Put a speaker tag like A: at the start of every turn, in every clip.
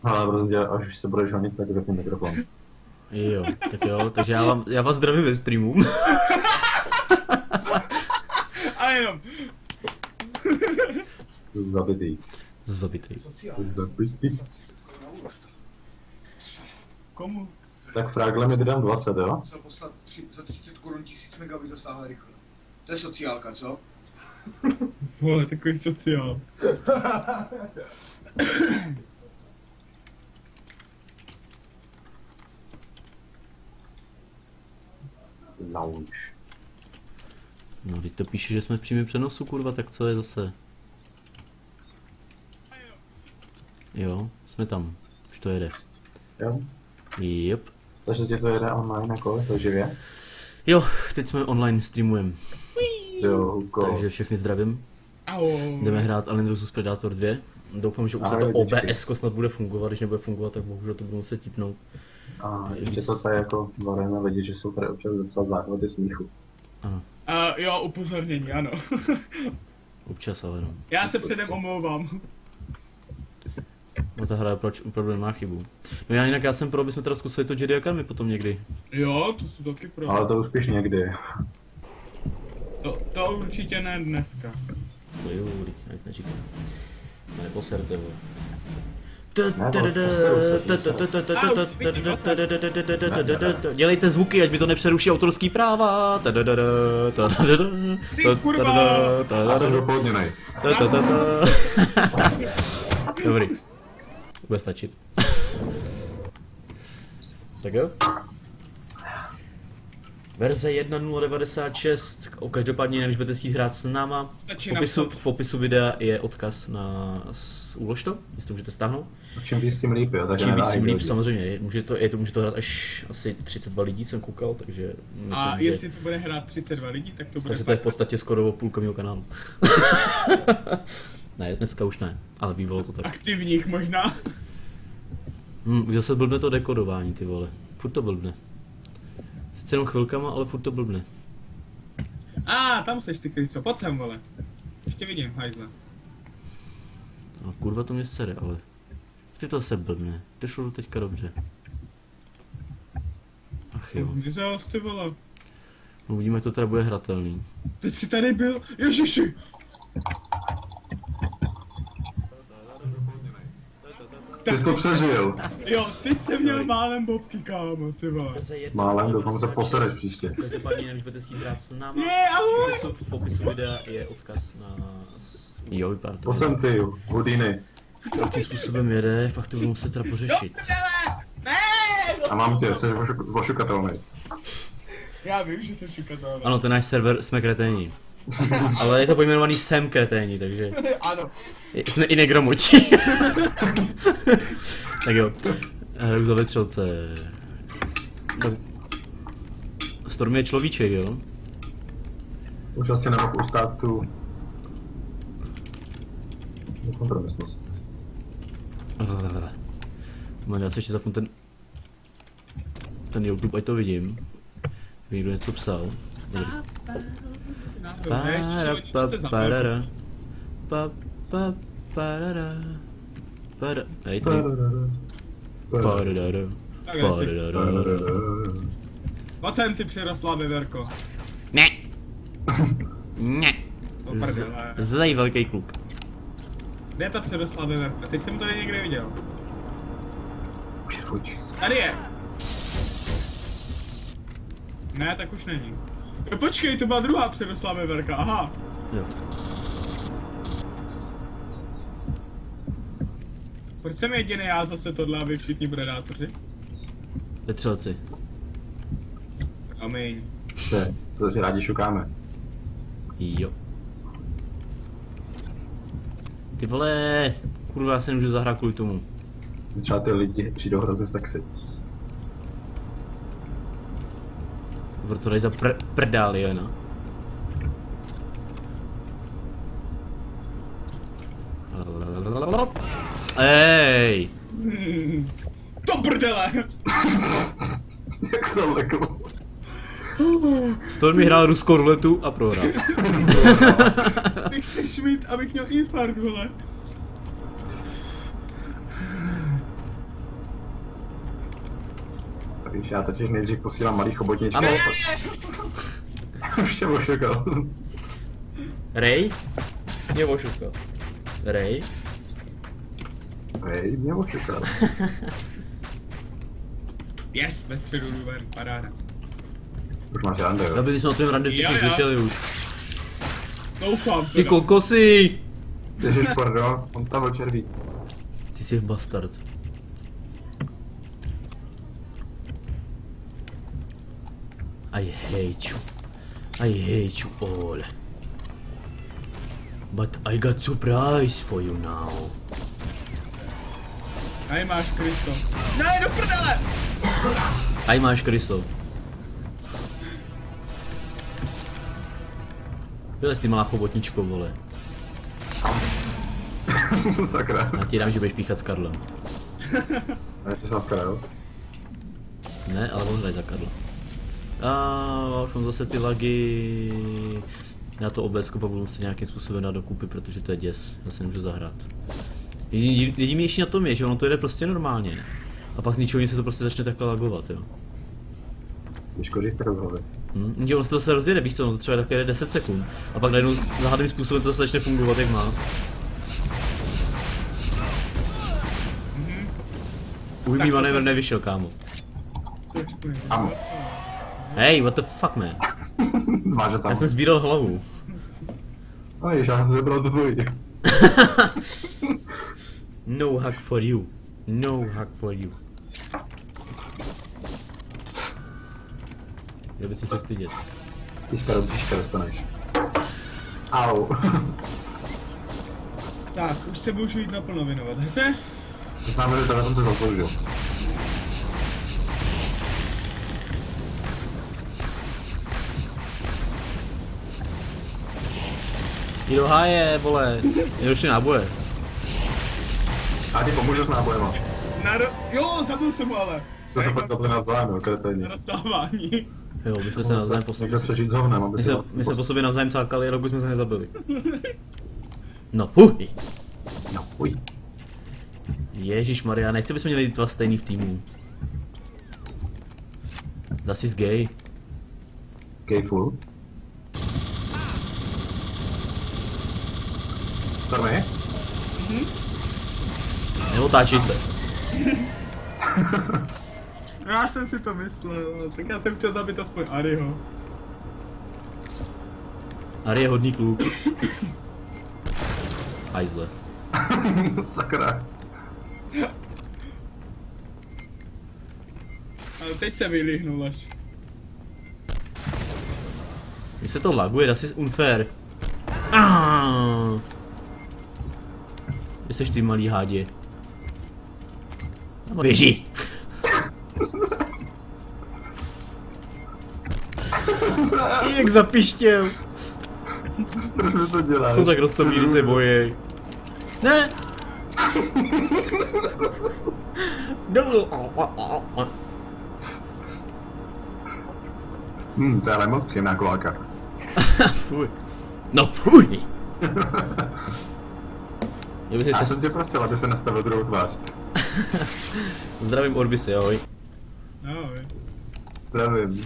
A: Ale prosím tě, až už se budeš honit, tak vypni mikrofon.
B: Jo, tak jo, takže já vás zdravím ve streamu.
C: A jenom.
A: Zabitý.
B: Zabitý.
A: Zabitý.
C: Komu?
A: Tak frágle mi ty dám 20, jo?
D: Musel poslat za 30 korun 1000 megabit to stáhle rychle. To je sociálka, co?
C: Vole, takový sociál.
A: Launch.
B: No, teď to píše, že jsme v přímém přenosu, kurva, tak co je zase? Jo, jsme tam. Už to jede.
A: Jo?
B: Jep.
A: Takže ti to jede online jako, to živě?
B: Jo, teď jsme online streamujem.
A: Jo, Huko.
B: Takže všechny zdravím.
C: Ahoj.
B: Jdeme hrát Alien vs Predator 2. Doufám, že už se to OBS snad bude fungovat, když nebude fungovat, tak bohužel to budu muset tipnout.
A: A ještě to tady jako varujeme lidi, že jsou tady občas docela záchvaty smíchu.
B: Ano,
C: Jo, upozornění, ano.
B: občas ale no.
C: Já se předem omlouvám.
B: No ta hra opravdu nemá chybu. No já jsem pro, abychom teda zkusili to Jedi Academy potom někdy.
C: Jo, to jsou taky pro.
A: Ale to úspěš někdy.
C: To určitě ne dneska.
B: To jo, já nic neříkám. Se neposerte, vole. Dělejte zvuky, ať mi to nepřeruší autorský práva.
C: Ty kurva!
A: Já jsem dopoledněnej.
B: Dobrý. Bude stačit. Tak jo. Verze 1.096, každopádně než budete chtít hrát s náma, v popisu videa je odkaz na Ulož to, jestli to můžete stáhnout.
A: Čím víc tím líp, jo,
B: čím víc tím líp, samozřejmě, může to hrát až asi 32 lidí, jsem koukal, takže myslím,
C: a jestli to bude hrát 32 lidí, tak to bude.
B: Takže to je v podstatě skoro o půlka mého kanálu. Ne, dneska už ne, ale bývalo to tak.
C: Aktivních možná.
B: Zase blbne to dekodování, ty vole, furt to blbne. Sice jenom chvilkama, ale furt to blbne.
C: Tam seš ty kryso, pojď sem, vole. Ještě vidím, hajzle.
B: No, kurva to mě sere, ale... Ty to se blbne, to šlo teďka dobře. Ach jo.
C: Vyzal ty vole.
B: No, uvidíme, jak to teda bude hratelný.
C: Teď jsi tady byl, ježiši!
A: Ty jsi to přežil.
C: Jo, teď jsem měl málem bobky, kámo, ty vole.
A: Málem, doufám se posereš příště.
B: Každopádně, než budete chtít hrát s náma, v popisu videa je odkaz na... Jo, vypadá to.
A: To jsem ty, Houdini.
B: Jakým způsobem jede, pak to budu muset teda pořešit.
A: A mám tě, jsi ošukatelný.
C: Já vím, že jsem šukatelný.
B: Ano, ten náš server jsme kreténi. Ale je to pojmenovaný Sem kreténi, takže...
C: Ano.
B: Jsme i negromotí. Tak jo, hraju za vetřelce. Storm je človíček, jo?
A: Už asi nemohl ustát tu... kompromisnost.
B: Já se ještě zapnu ten YouTube, ať to vidím. Někdo něco psal. Hej ty.
C: Pojď sem, ty přirostlá veverko.
B: Ne. Ne. Zlej velký kluk.
C: Kde je ta přirostlá veverka? Teď jsem to tady někde viděl.
A: Už je fuč.
C: Tady je. Ne, tak už není. Jo, počkej, to byla druhá přirostlá veverka, aha.
B: Jo.
C: Proč jsem jediný já zase tohle a vy všichni predátoři?
B: Vetřelci.
C: Amen.
A: To si rádi šukáme.
B: Jo. Ty vole, kurva, já se nemůžu zahrát kvůli tomu.
A: Třeba ty lidi přijdou hrozně sexy.
B: Proto dají za prdál, jo, no. Ej!
C: To prdele!
A: Jak se lekl.
B: Storm mi hrál ruskou ruletu a prohrál.
C: Ty chceš mít, abych měl infarkt, vole.
A: Víš, já totiž nejdřív posílám malý chobotničky.
B: Ano.
A: Vše ošukal.
B: Ray? Mě ošukal. Ray?
A: Ray mě ošukal.
C: Yes, ve středu Luven, paráda.
A: Už máš rande, jo?
B: Aby jsme o tom rande všichni slyšeli už.
C: Doufám
B: Ty kokosy!
A: Ježiš, pardon, on tam očerví.
B: Ty jsi bastard. I hate you. I hate you all. But I got surprise for you now.
C: Tady máš kryso. Ne, do prdele!
B: Aj máš kryso. Vylez ty malá chobotničko, vole.
A: Sakra.
B: Já ti dám, že budeš píchat s Karlem.
A: Já ti jsem vkrajil.
B: Ne, ale on hraj za Karla. A už mám zase ty lagy. Já to OBSko pak budu muset nějakým způsobem dát dokupy, protože to je děs. Já se nemůžu zahrát. Jedinější na tom je, že ono to jede prostě normálně. A pak z ničeho nic se to prostě začne takhle lagovat, jo.
A: Když koříš to rozhově.
B: Že ono se to zase rozjede, víš co, ono to třeba takhle jede 10 sekund. A pak najednou záhadným způsobem to zase začne fungovat, jak má. Už mi manévr nevyšel, kámo.
A: Amo.
B: Hey, what the fuck, man?
A: Máš tam.
B: Já jsem sbíral hlavu.
A: No jež, já jsem se zebral do tvojí.
B: No hack for you. No hack for you. Měl by si se stydět.
A: Tížka do příška dostaneš. Au.
C: Tak, už se můžu jít naplno věnovat, hře?
A: Znamená, že tohle jsem to zasloužil.
B: Jdi do háje, vole. Jdu si náboje.
A: A ty pomůžu s nábojema.
C: Jo, zabil jsem ho ale.
A: To se pak zapli navzájem, jo, kreténě.
C: Na rozstávání.
B: Jo, my jsme se navzájem po sobě.
A: Někdo přežít s hovnem, aby
B: My jsme po sobě navzájem cákali, dokud jsme se nezabili. No fuj.
A: No, uj.
B: Ježišmarja, nechci, bychom měli dva stejný v týmu. Das ist gay.
A: Gay full. Stormy?
B: Neotáčej se.
C: Já jsem si to myslel, tak já jsem chtěl zabít aspoň Ariho.
B: Ari je hodný kluk. Hajzle.
A: Sakra.
C: Ale teď se vylíhnul až.
B: Mně se to laguje, das ist unfair. Kde seš ty malý hádě? Běží! Jak zapištěl!
A: Proč mi to děláš?
B: Jsou tak roztomí, když se bojí. Ne! Double!
A: To je ale moc příjemná koláka.
B: Fuj. No fuj!
A: Já jsem tě prosil, aby se nastavil druhou tvář.
B: Zdravím Orbise, ahoj.
C: Ahoj.
A: Zdravím.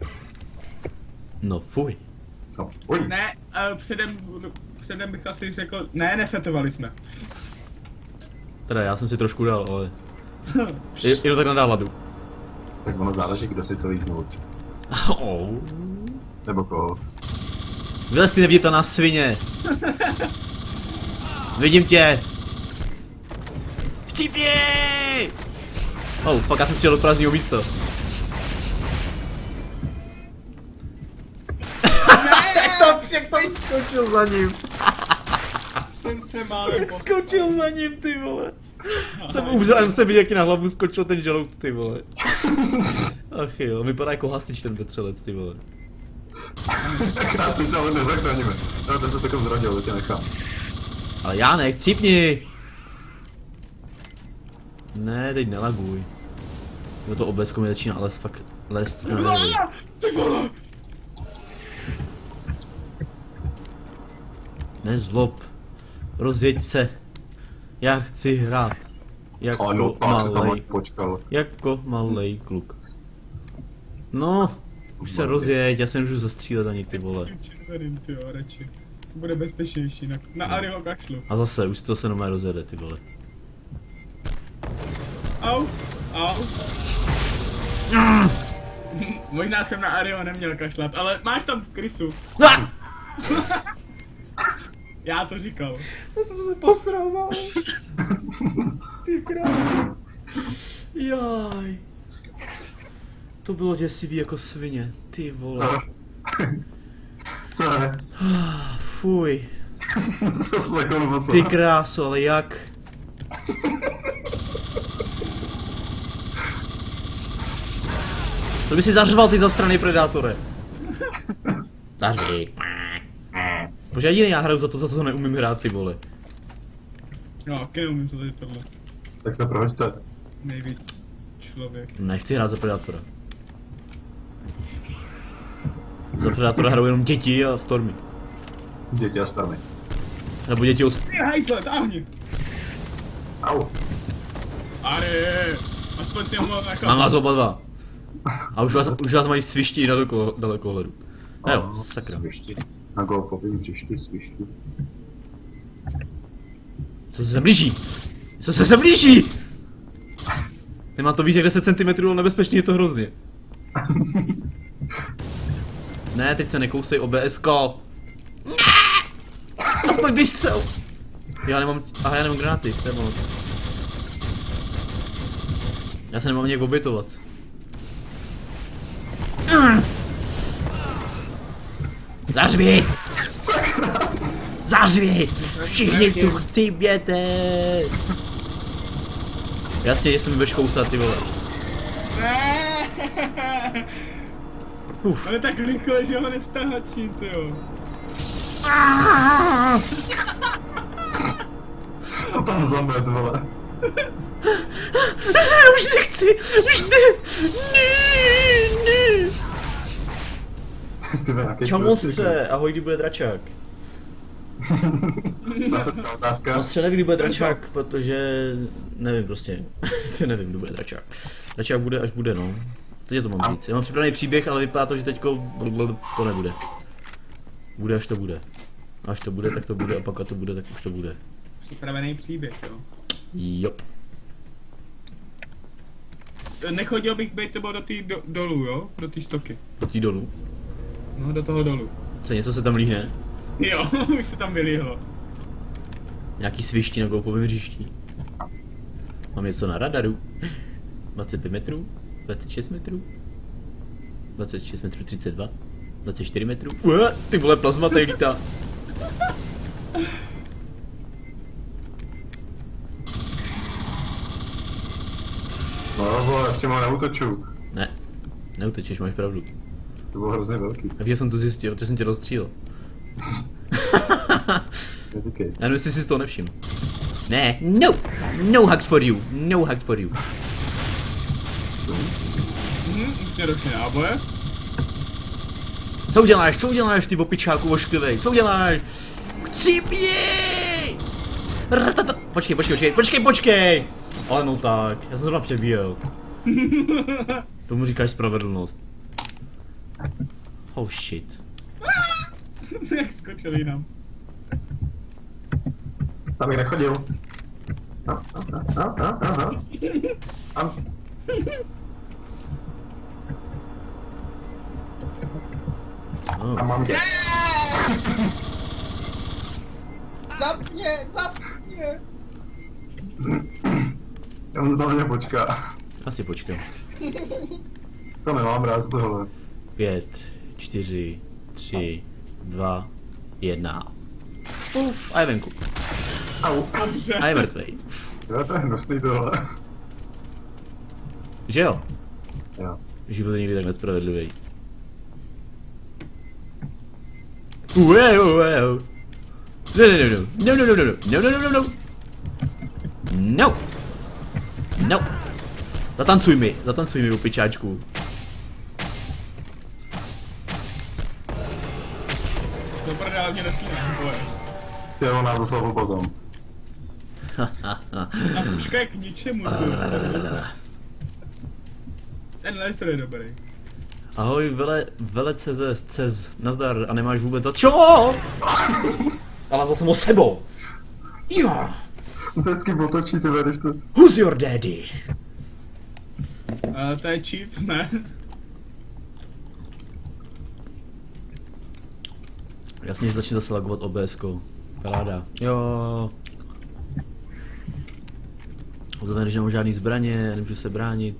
B: No fuj.
A: No, uj.
C: Ne, předem bych asi řekl, ne, nefetovali jsme.
B: Teda já jsem si trošku dal, ale... Jenom tak na náladu.
A: Tak ono záleží, kdo si to líznul. Nebo koho.
B: Vylez ty neviditelná svině! Vidím tě! Chcípni! Oh, fuck, já jsem přijel do prázdného místa. Jak tam skočil za ním?
C: Jsem se málem
B: Jak skočil za ním, ty vole. Jsem umřel, jsem viděl, jak ti na hlavu skočil ten žalout, ty vole. Ach jo, vypadá jako hasič ten vetřelec, ty vole.
A: Krásný, ale nezachráníme. No, ten se takový zradil, to tě nechám.
B: Ale já ne, chcípni! Ne, teď nelaguj. Jo, to OBSko mi začíná ale fakt lézt na nervy.
C: Ty vole!
B: Nezlob. Rozjeď se. Já chci hrát. Jako
A: Ano, pak se tam
B: malej.
A: počkal.
B: Jako malej kluk. No, už se rozjeď, já se nemůžu zastřílet ani ty vole.
C: Nevím, ty jo, radši. To bude bezpečnější, na Ariho kašlu.
B: A zase, už to se normálně rozjede, ty vole.
C: Au, au. Možná jsem na Ariho neměl kašlat, ale máš tam krysu. Já to říkal.
B: Já jsem se posral, mám. Ty krásy. Jaj. To bylo děsivý jako svině, ty vole. Fuj. Ty kráso, ale jak? To by si zařval ty zasraný predátore. Zařvi. Bože, jediný já hraju za to neumím hrát, ty vole.
C: No, taky neumím to tady tohle.
A: Tak se prohoďte.
C: Nejvíc člověk.
B: Nechci hrát za predátora. Za predátora hrajou jenom děti a Stormy.
A: Děti a Stormy.
B: Nebo děti
C: Ty hajzle, táhni!
A: Au.
C: Ari, aspoň si ho mohl nechat.
B: Mám vás oba dva. A už vás mají svišti na dalekohledu. Jo, sakra.
A: Svišti. Na golfovým příšti svišti.
B: Co se blíží? Co se blíží? Nemá to víc jak 10 cm, ale nebezpečný je to hrozně. Ne, teď se nekousej OBS-ko. Aspoň vystřel. Já nemám granáty, to je ono. Já se nemám nějak obětovat. Zařvi! Zařvi! Všichni tu chcíběte! Jasně, že se mi budeš kousat, ty vole.
C: Ale tak rychle, že ho nestahačí, tyjo.
A: To tam zamet, vole.
B: Už nechci! Už ne! Čau monstře, ahoj, kdy bude dračák. Monstře, nevím, kdy bude dračák, protože nevím prostě. Nevím, kdy bude dračák. Dračák bude, až bude, no. Teď to mám říct. Já mám připravený příběh, ale vypadá to, že teďko to nebude. Bude, až to bude. Až to bude, tak to bude, a pak to bude, tak už to bude.
C: Připravený příběh, jo.
B: Jop.
C: Nechodil bych být tebou do tý dolů, jo? Do té stoky.
B: Do tý dolů?
C: No, do toho dolů.
B: Co, něco se tam líhne?
C: Jo, už se tam vylíhlo.
B: Nějaký svišti na golfovém hřišti. Mám něco na radaru. 25 metrů, 26 metrů, 26 metrů 32, 24 metrů. Ty vole, plazma tady lítá.
A: No vole, s těma neutoču.
B: Ne, neutečeš, máš pravdu.
A: To bylo hrozně velký.
B: A já jsem to zjistil, protože jsem tě rozstřílel.
A: Neříkej.
B: Já nevím, jestli jsi to nevšiml. Ne, no! No hugs for you, no hugs for you.
C: Už mě ročně náboje.
B: Co uděláš, ty opičáku ošklivej, co uděláš? Chcípni! Počkej! Ale no tak, já jsem zrovna přebíjel. Tomu říkáš spravedlnost. Oh shit.
C: Jak skočil jinam.
A: Tam bych nechodil. A mám tě.
C: Zapně!
A: On to mě počká.
B: Asi počkám.
A: To nemám rád tohle.
B: 5, 4, 3, 2, 1. A je venku.
A: Au.
C: Dobře.
B: A je mrtvej.
A: Jo, to je hnusný tohle.
B: Že jo?
A: Jo.
B: Život je někdy tak nespravedlivý. Wow. No. Zatancuj mi, opičáčku.
C: To prdele mě nesmím, boje.
A: Ty ho nás zaslavu potom.
C: A puška je k ničemu, Ten laser je dobrý.
B: Ahoj, vele Cez, nazdar, a nemáš vůbec za čo? A nazval jsem ho sebou. Jo.
A: Vždycky otočí ty když to...
B: Who's your daddy?
C: To je cheat, ne?
B: Jasně, že začne zase lagovat OBS-kou. Paráda. Jo. Vzhledem, že nemám žádný zbraně, nemůžu se bránit.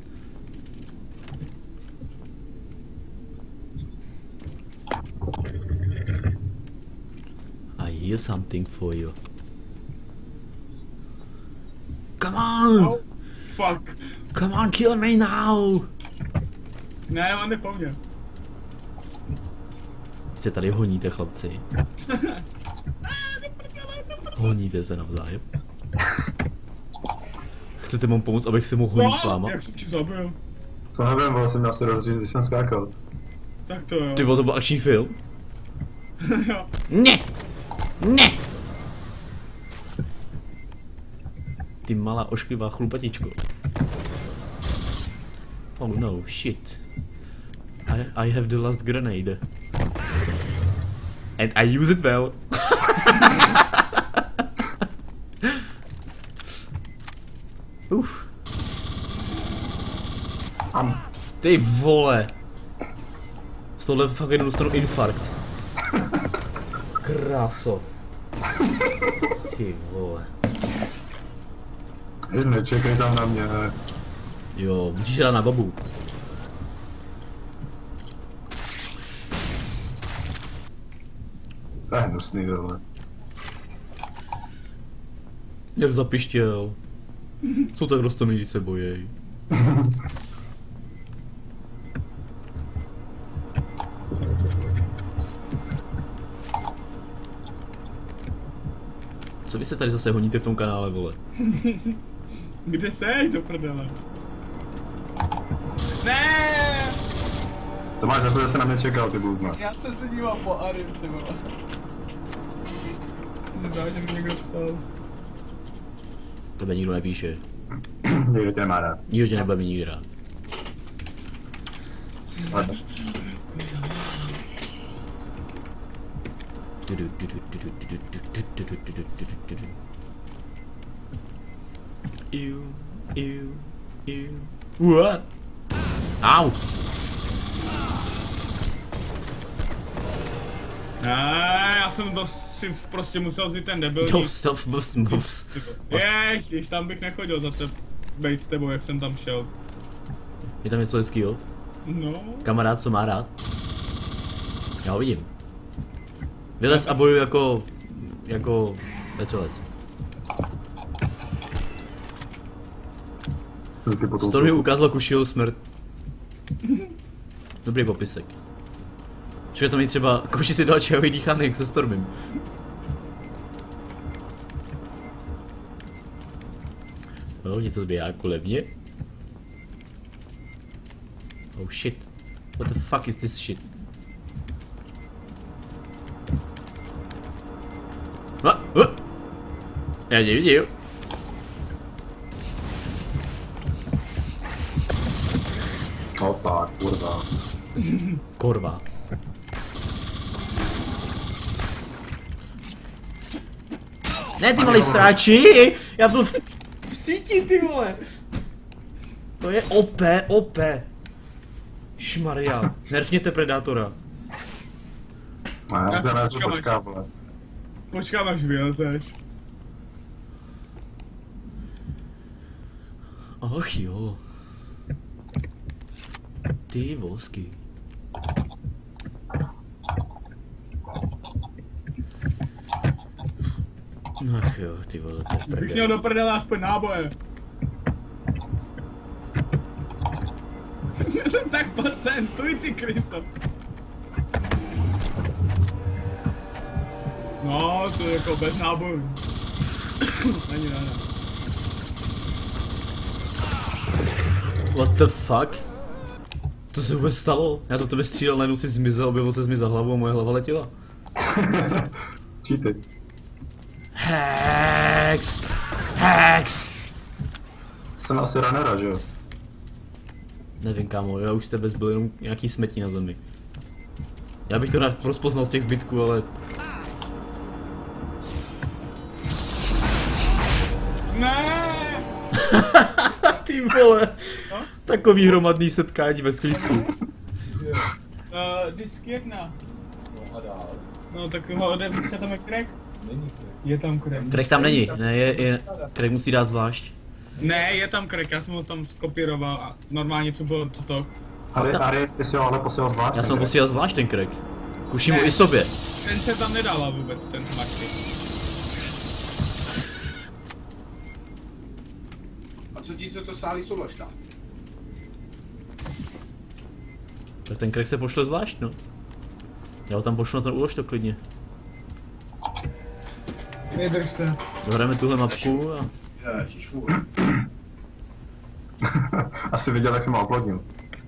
B: I hear something for you. Come on!
C: Oh, fuck.
B: Come on, kill me now!
C: Ne, on jde po mně.
B: Se tady honíte, chlapci. Honíte se navzájem. Chcete mu pomoct, abych si mohl honit s váma?
C: Jak jsem ti zabil?
A: Co nevím, byl jsem měl se rozříct, když jsem skákal.
C: Tak to jo.
B: Ty vole, to byl akční film?
C: Jo.
B: Ne! Ne! Ty malá ošklivá chlupatičko. Oh no, shit. I have the last grenade. And I use it well. Ty vole. Z tohle fakt jenom dostanu infarkt. Kráso. Ty vole.
A: Nečekej tam na mě.
B: Jo, musíš dát na babu.
A: To je hnusný tohle.
B: Jak zapištěl. Jsou tak rostomilí, když se bojejí. Co vy se tady zase honíte v tom kanále, vole?
C: Kde seš, do prdele? Ne!
A: Tomáš, jako se na mě čekal, ty bludna.
D: Já jsem se díval po Arim, ty vole.
C: Nedá, že mi někdo psal.
B: Tebe nikdo nepíše.
A: Nikdo tě nemá rád.
B: Nikdo tě nebaví nikdy rád. What? Au!
C: Já jsem to si prostě musel vzít ten debilní. Jež, tam bych nechodil za bejt tebou, jak jsem tam šel.
B: Je tam něco hezkýho?
C: No.
B: Kamarád, co má rád? Já ho vidím. Vylez a bojuj jako vetřelec. Stormy ukázal kušil smrt. Dobrý popisek. Čili tam je třeba kuši si dal čajový dýchanek se Stormem. No, něco zběhá kolem mě. Oh shit. What the fuck is this shit? Já nevidím.
A: No tak, kurva.
B: Korva. Ne, ty malý sráči! Já byl v síti, ty vole! To je OP. Šmaria. Nerfněte Predátora.
A: Ne, já se počkám, vole.
C: Počkám, až vylezeš.
B: Ach jo. Ty vosky. Ach jo, ty vole, to je
C: Bych
B: prdel.
C: měl do prdele aspoň náboje. Tak pojď sem, stůj ty kryso. No, to je jako bez nábojů. Není ráda.
B: What the fuck? To se vůbec stalo? Já do tebe střílel, najednou si zmizel, objevil se mi za hlavu a moje hlava letěla.
A: Cheaty.
B: Hex!
A: Jsem asi runnera, že jo?
B: Nevím, kámo, já už z tebe zbyl jenom nějaký smetí na zemi. Já bych to rád rozpoznal z těch zbytků, ale...
C: Ne!
B: Ty vole!
C: No?
B: Takový hromadný setkání ve sklípku.
C: Disk 1.
E: No a dál.
C: No tak ho odevřít, tam je crack?
E: Není to.
C: Je tam crack.
B: Crack tam není, ne, Crack musí dát zvlášť.
C: Ne, je tam crack, já jsem ho tam skopíroval a normálně co bylo toto.
A: Harry, ty si ho ale posílal zvlášť.
B: Já jsem posílal zvlášť ten Crack. Kuším
C: Ne.
B: ho i sobě.
C: Ten se tam nedával vůbec, ten mačky.
D: A co ti, co to stáli, jsou ložka?
B: Tak ten Crack se pošle zvlášť, no. Já ho tam pošlu na ten úlož to klidně.
C: Vydržte.
B: Dohrajeme tuhle mapku a...
D: Ježiš, furt.
A: Asi viděl, jak jsem ho oplodnil.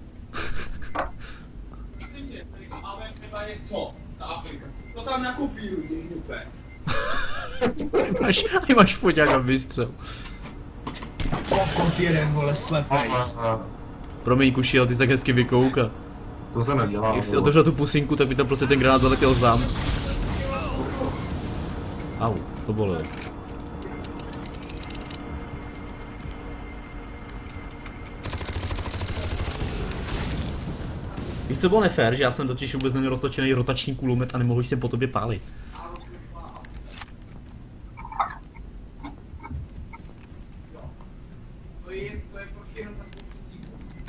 D: Máme třeba něco na aplikaci. To tam nakopíruj, ty hňupe.
B: máš foťák a vystřel.
C: Kokot jeden, vole, slepej.
B: Promiň, Kuši, ale ty jsi tak hezky vykouka.
A: To se nedělá.
B: Jak jsi otevřel tu pusinku, tak by tam prostě ten granát zaletěl sám. Au, to bolelo. Víš, co bylo nefér, že já jsem totiž vůbec neměl roztočený rotační kulomet a nemohl jsem po tobě pálit.
D: To je prostě jenom takový cíl.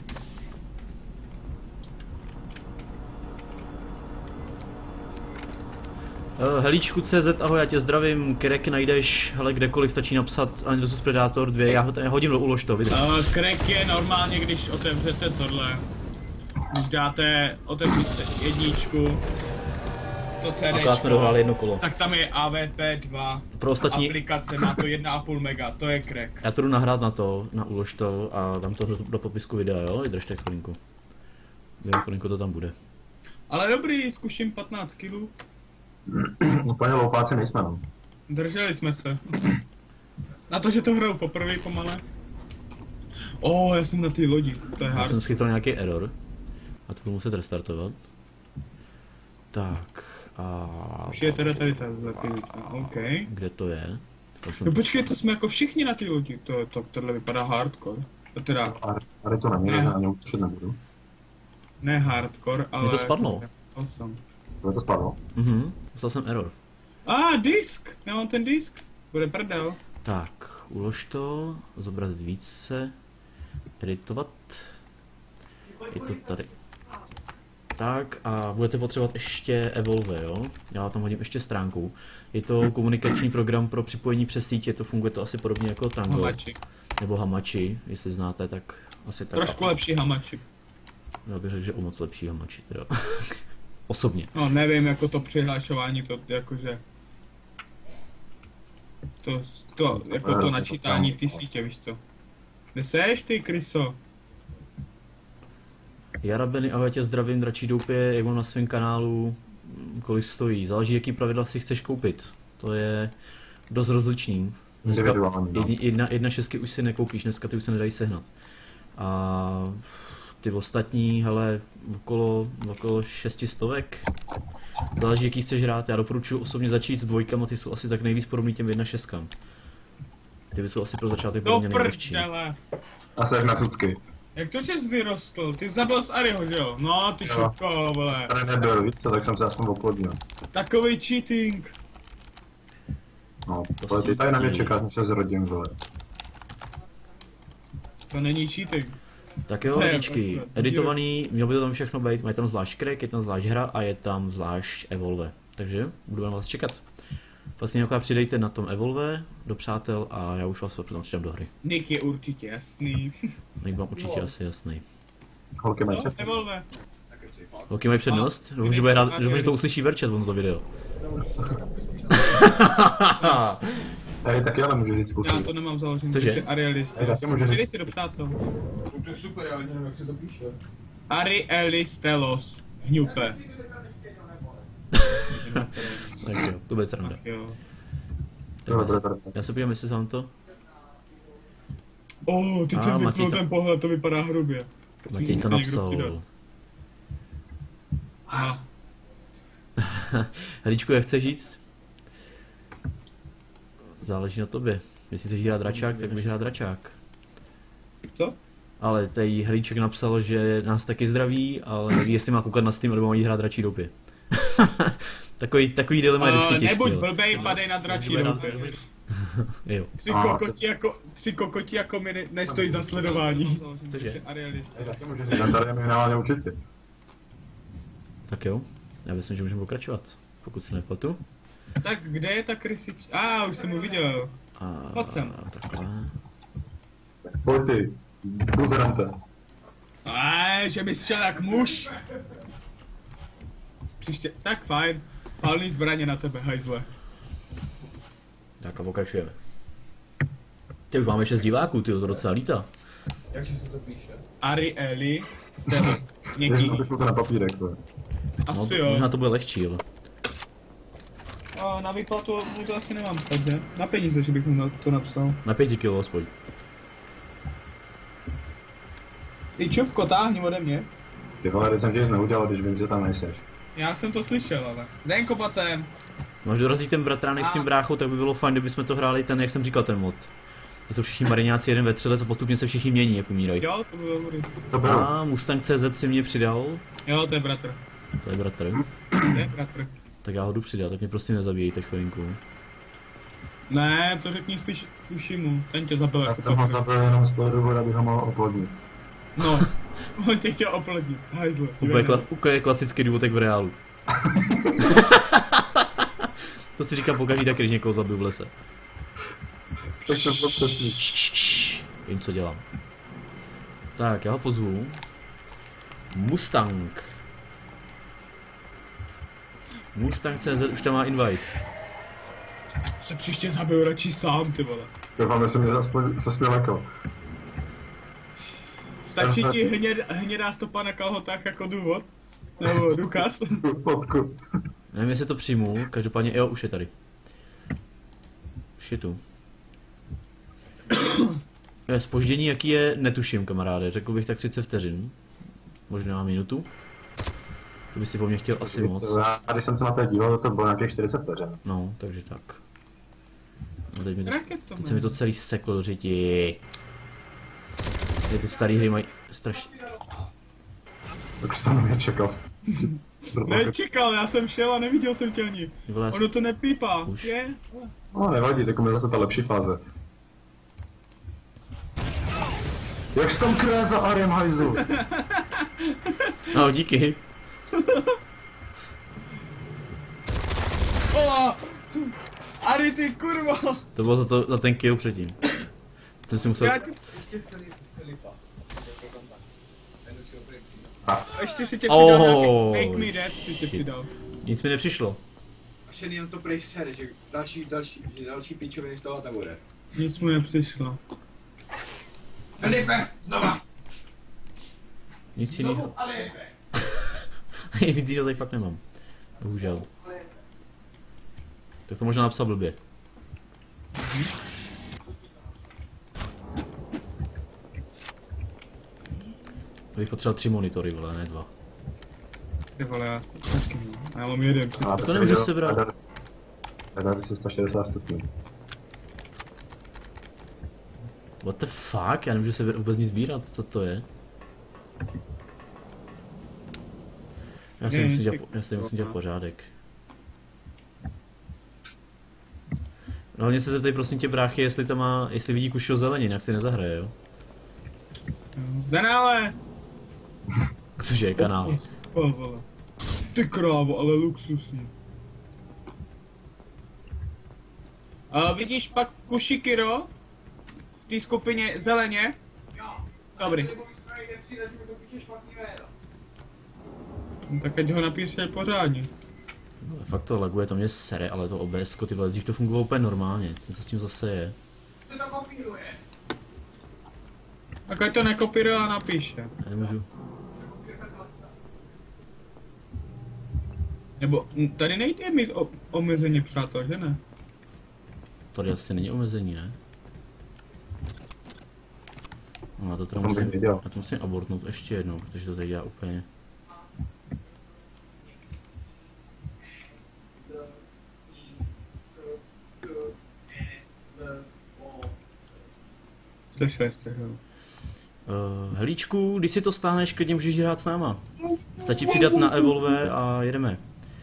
B: Helíčku.cz, ahoj, já tě zdravím, Crack najdeš, hele, kdekoliv, stačí napsat Alien vs Predator 2, já hodím do ulož to, vydrž.
C: Crack je normálně, když otevřete tohle. Když dáte, otevřete jedničku, to
B: Akorát jsme dohráli jedno kolo.
C: tak tam je AVP2
B: Pro ostatní,
C: aplikace, má to 1,5 mega, to je crack.
B: já to jdu nahrát na to, na ulož to a dám to do popisku videa, jo, vydržte chvilinku. Chvilinku to tam bude.
C: Ale dobrý, zkuším 15 kg.
A: Úplně loupáci nejsme, no.
C: Drželi jsme se. Na to, že to hraju poprvé pomale. Já jsem na té lodi, to je
B: Já
C: hard.
B: jsem schytal nějaký error a to budu muset restartovat. Tak a...
C: Už je teda tady ta zakryvička, OK.
B: Kde to je?
C: No počkej, to jsme jako všichni na té lodi, tohle vypadá hardcore. To teda,
A: Tady to není,
C: Ne.
A: já ani učit nebudu.
C: ne hardcore, ale...
B: Mně to spadlo.
C: Awesome.
A: To spadlo.
B: Dostal jsem error.
C: Disk! Nemám ten disk. Bude prdel.
B: Tak, ulož to, zobrazit více, editovat. Je to tady. Tak a budete potřebovat ještě Evolve, jo? Já tam hodím ještě stránku. Je to komunikační program pro připojení přes sítě, to funguje to asi podobně jako Tango.
C: Hamači.
B: Nebo Hamachi, jestli znáte, tak asi tak.
C: Trošku lepší hamači.
B: Já bych řekl, že o moc lepší Hamachi, teda. Osobně.
C: No nevím, jako to přihlašování, to jakože... To jako to načítání ty sítě, víš co? Kde seš ty, kryso?
B: Jarabeny, ahoj, tě zdravím, dračí doupě, jak mám na svém kanálu, kolik stojí. Záleží, jaký pravidla si chceš koupit. To je dost rozličný. Dneska
A: Individuální, no.
B: jedna šestky už si nekoupíš, dneska ty už se nedají sehnat. A ty ostatní, hele, okolo 600. Záleží, jaký chceš hrát. Já doporučuji osobně začít s dvojkama, ty jsou asi tak nejvíc podobný těm 1.6. Ty jsou asi pro začátek
C: Do
B: pro mě nejlehčí.
C: prdele!
A: Asi jak na cucky.
C: Jak to čes vyrostl? Ty zabil z Ariho, že jo? No, ty
A: Jo.
C: šuko, vole.
A: Tady nebyl, víš co, tak jsem se aspoň oplodnil.
C: Takový cheating.
A: No,
B: To
A: ale
B: si
A: ty tady na mě
B: ti-
A: čekáš, než se zrodím, vole.
C: To není cheating.
B: Tak jo,
C: To je
B: hodičky,
C: prostě
B: editovaný, mělo by to tam všechno být, mají tam zvlášť Crack, je tam zvlášť hra a je tam zvlášť Evolve. Takže budu na vás čekat. Vlastně nějaká přidejte na tom Evolve do přátel a já už vás potom přidám do hry.
C: Nick je určitě jasný.
B: Nick vám určitě asi jasný.
A: Holky mají
C: Co?
A: čas.
C: Evolve.
D: Tak ještě fakt.
B: Holky mají přednost? Doufám, že bude rád, doufám, že to uslyší Verčet, ono to video.
A: Hej, taky ale můžu říct
C: Já
A: kusy.
C: to nemám založený,
B: Cože?
C: takže Arielist.
A: Já taky můžu
C: Přidej
A: říct.
C: si do přátel.
D: To je super, ale nevím, jak se to píše.
C: Arielistelos. Hňupe.
B: Tak jo, to bude sranda.
C: Jo.
B: Tak já se-
A: Dobré,
B: já se podívám, jestli jsem to...
C: Teď jsem vypnul
B: Matěj to-
C: ten pohled, to vypadá hrubě.
B: Matěj to
C: Chce někdo
B: napsal.
C: přidat. Aha.
B: Heličku, jak chceš říct? Záleží na tobě. Jestli chceš hrát dračák, tak můžeš hrát dračák.
C: Co?
B: Ale tady Helíček napsal, že nás taky zdraví, ale neví, jestli má koukat na Steam, nebo má jít hrát dračí dopě. takový dilema je vždycky těžký.
C: Nebuď blbej, padej na dračí dopě.
B: Jo.
C: Tři kokoti jako my nestojí za sledování.
B: Cože?
A: Taky můžeš říct, tady je minimálně určitě.
B: Tak jo. Já myslím, že můžeme pokračovat. Pokud se nepletu.
C: Tak kde je ta krysič? Už jsem ho viděl. Pojď sem.
B: Takhle.
A: Pojď ty, buzerante.
C: Že bys šel jak muž. Příště, tak fajn. Palný zbraně na tebe, hajzle.
B: Tak a pokračujeme. Ty už máme 6 diváků, ty to docela lítá.
D: Jak se to píše?
C: Ari, Eli, Steves,
A: Když
C: něký.
A: napišu to na papírek, to je.
C: Asi
B: No, možná
C: jo.
B: to bude lehčí, ale.
C: Na výplatu mu to asi nemám psat, že? Na peníze, že bych mu to napsal.
B: Na 5 kilo aspoň.
C: Ty čupko, táhni ode mě.
A: Ty vole, teď jsem tě nic neudělal, když vím, že tam nejseš.
C: Já jsem to slyšel, ale. Zdenko, pojď sem.
B: Máš dorazit ten bratránek s tím bráchou, tak by bylo fajn, kdybychom to hráli ten, jak jsem říkal, ten mod. To jsou všichni mariňáci jeden ve třelec a postupně se všichni mění, jak umírají.
C: Jo, to bylo dobrý.
A: To bylo.
B: A Mustang.cz si mě přidal.
C: Jo, to je bratr.
B: To je bratr.
C: To je bratr.
B: Tak já ho jdu přidat, tak mě prostě nezabíjejte chvilinku.
C: Ne, to řekni spíš Ushimu. Ten tě zabil
A: Já
C: jako
A: jsem ho
C: papír.
A: zabil jenom z toho důvodu, abych ho mohl oplodnit.
C: No, on tě chtěl oplodnit. Hajzle.
B: Úplně klasický důvodek v reálu. To si říkám pokaždý tak, když někoho zabiju v lese.
A: Tak jsem to přesný.
B: Vím, co dělám. Tak, já ho pozvu. Mustang. Mustang.cz už tam má invite.
C: Se příště zabil radši sám, ty vole.
A: Doufám, že jsem mě aspoň sesměl jako.
C: Stačí ti hnědá stopa na kalhotách jako důvod? Nebo důkaz?
A: Fotku.
B: Nevím, jestli to přijmu, každopádně, jo, už je tady. Už je tu. Zpoždění jaký je, netuším, kamaráde, řekl bych tak 30 vteřin. Možná minutu. To by si po mně chtěl asi moc.
A: Já, když jsem se na to díval, to bylo nějakých 40 vteřin.
B: No, takže tak. No, teď
C: Raketo,
B: se mi to celý seklo do řiti. Ty starý hry mají strašně...
A: Tak jsi tam nečekal.
C: Nečekal, já jsem šel a neviděl jsem tě ani.
B: Vole,
C: Ono to nepípá.
B: Už.
C: Je?
A: No nevadí, tak je zase ta lepší fáze. Jak jsi tam kré za Ariem hajzl?
B: No, díky.
C: Ari, ty kurva!
B: To bylo za ten kill předtím. Ten si musel...
C: Já ti...
D: Ještě Filipa. Jako kontakt. Ten už si ho prý přijde.
C: Ještě si tě přidal
B: Oh,
C: nějaký Make Me Dead si tě
B: shit.
C: přidal.
B: Nic mi nepřišlo.
D: A Shady nám to prej sere, že další píčoviny z toho nebude.
C: Nic mu nepřišlo.
D: Filipe, znova!
B: Nic jiného.
D: Znovu, ale lépe!
B: Víc jiného tady fakt nemám. Bohužel. Tak to možná napsal blbě. To bych potřeboval 3 monitory, vole, ne 2.
C: Ty vole, já taky mám. A já mám jeden, představ.
B: To nemůžu sebrat.
A: Radar si 160 stupňů.
B: What the fuck? Já nemůžu se vůbec nic sbírat, co to je? Já si musím dělat pořádek. Hlavně se zeptej prosím tě bráchy, jestli tam má, jestli vidí kušil zelenin, jak si nezahraje, jo?
C: Danále!
B: Cože je kanál?
C: Vole. Ty krávo, ale luxusní. Vidíš pak Kushikiro? V té skupině zeleně? Dobrý. No, tak ať ho napíše pořádně.
B: No, fakt to laguje, to mě sere, ale to OBS, ty vole, dřív to fungovalo úplně normálně, co s tím zase je?
C: Tak ať to nekopíruje a napíše.
B: Já nemůžu.
C: Nebo tady nejde mít omezení přátel, že ne?
B: Tady asi není omezení, ne? No, na to teda
A: To bych viděl.
B: já to musím abortnout ještě jednou, protože to teď dělá úplně.
C: Slyšeli jo.
B: Helíčku, když si to stáhneš, klidně můžeš hrát s náma. Stačí přidat na Evolve a jedeme.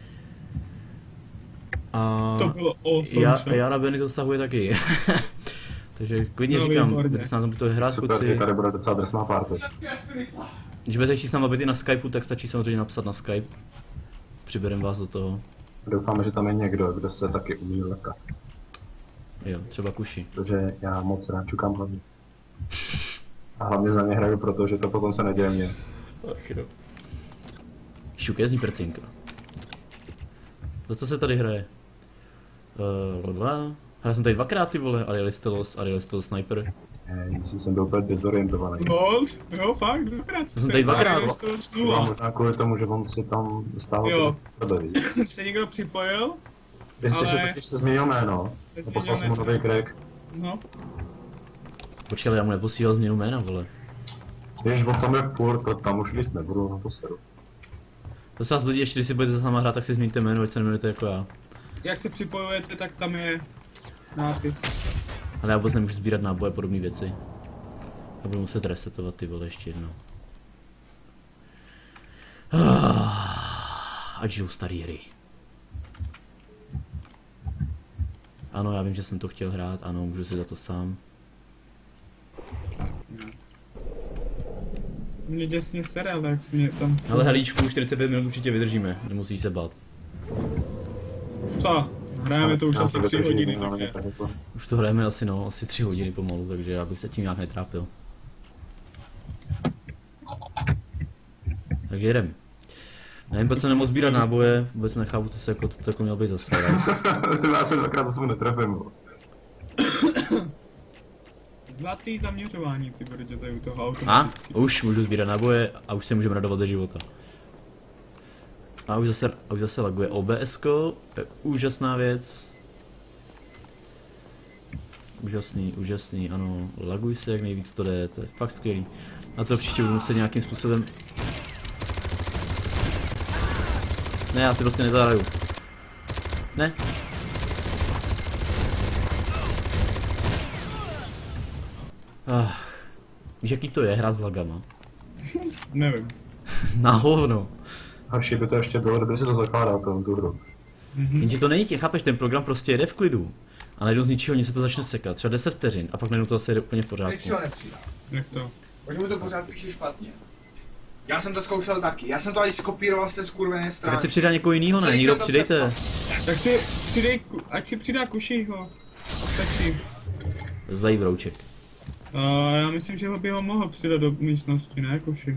B: A
C: To bylo awesome.
B: já na Benny to stahuje taky. Takže klidně
C: No,
B: říkám,
C: výborně.
B: budete s námi to hrát,
A: Super,
B: kluci.
A: že tady bude docela drsná party.
B: Když budete chtít s náma být i na Skypeu, tak stačí samozřejmě napsat na Skype. Přiberem vás do toho.
A: Doufáme, že tam je někdo, kdo se taky umí lekat.
B: Jo, třeba Kuši.
A: Protože já moc rád čukám hlavně. A hlavně za ně hraju, protože to potom se neděje mně.
B: Ach jo. Šuké zní prcinka. Za co se tady hraje? Hrál jsem tady dvakrát ty vole, Arielistelos Sniper.
A: Jsem byl úplně dezorientovaný.
C: No, jo, fakt, dvakrát.
B: jsem tady dvakrát.
A: To mám možná kvůli tomu, že on si tam stáhl
C: Jo.
A: tebe, víš.
C: Se někdo připojil?
A: Ještě
C: Ale-
A: totiž se změnil jméno. A poslal jsem mu nový crack.
C: No.
B: Počkej, ale já mu neposílal změnu jména, vole.
A: Když on tam je furt, to tam už líst nebudu na poseru.
B: To se vás lidi, ještě když si budete s náma hrát, tak si změňte jméno, ať se jmenujete jako já.
C: Jak se připojujete, tak tam je nápis.
B: Ale já vůbec nemůžu sbírat náboje a podobné věci. Já budu muset resetovat ty vole ještě jednou. Ať žijou starý hry. Ano, já vím, že jsem to chtěl hrát, ano, můžu si za to sám.
C: Mě děsně sere, ale jak jsi mě tam...
B: Ale helíčku, 45 minut určitě vydržíme, nemusíš se bát.
C: Co? Hrajeme to už asi 3 hodiny, takže...
B: Už to hrajeme asi no, asi 3 hodiny pomalu, takže já bych se tím nějak netrápil. Takže jedem. Nevím, proč se nemohl sbírat náboje, vůbec nechápu, co se jako, to jako měl být zase.
A: Já jsem dvakrát zase mu netrefím.
C: Zlatý zaměřování, ty brďo, tady u toho
B: A
C: automaticky.
B: už můžu sbírat náboje a už se můžeme radovat ze života. A už zase laguje OBS-ko, to je úžasná věc. Úžasný, ano, laguj se jak nejvíc to jde, to je fakt skvělý. Na to příště budu muset nějakým způsobem... Ne, já si prostě nezahraju. Ne. Víš, jaký to je hrát s lagama?
C: Nevím.
B: Na hovno.
A: Horší by to ještě bylo, kdyby si to zakládal, tu hru.
B: Jenže to není tě, chápeš, ten program prostě jede v klidu. A najednou z ničeho nic se to začne sekat, třeba 10 vteřin a pak najednou to zase jede úplně v pořádku.
D: Proč ho nepřidá?
C: Jak to?
D: Protože mu to pořád píše špatně. Já jsem to zkoušel taky, já jsem to i skopíroval z té skurvené
B: Tak
D: stránky.
B: ať si přidá někoho jinýho, ne?
D: Celý
B: Někdo
D: jsem to
B: přidejte.
C: Tak si přidej, ať si přidá Kušího. Stačí.
B: Zlej brouček.
C: Já myslím, že by ho mohl přidat do místnosti, ne Kuši?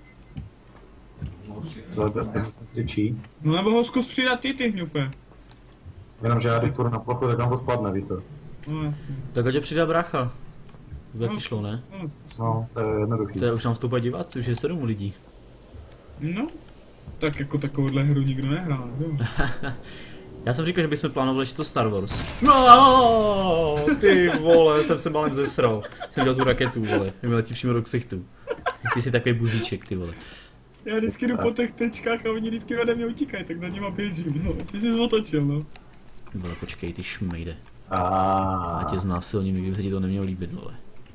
A: Co je to z čí?
C: No nebo ho zkus přidat ty hňupe.
A: Jenomže já když půjdu na plochu, tak tam to spadne, víš to.
C: No jasně.
B: Tak ať ho přidá brácha. To by taky šlo, ne?
C: No,
A: No, to je jednoduchý.
B: To je, už nám vstoupají diváci, už je 7 lidí.
C: no. Tak jako takovouhle hru nikdo nehrál, jo?
B: Já jsem říkal, že bychom plánovali, že to Star Wars. No, ty vole, jsem se malem zesral. Jsem dělal tu raketu, vole, mi letí přímo do ksichtu. Ty jsi takový buzíček, ty vole.
C: Já vždycky jdu po těch tečkách a oni vždycky ode mě utíkají, tak na něma běžím, no. Ty jsi otočil, no.
B: Vole, počkej, ty šmejde.
A: A
B: Já tě znásilním, kdyby se ti to nemělo líbit, vole.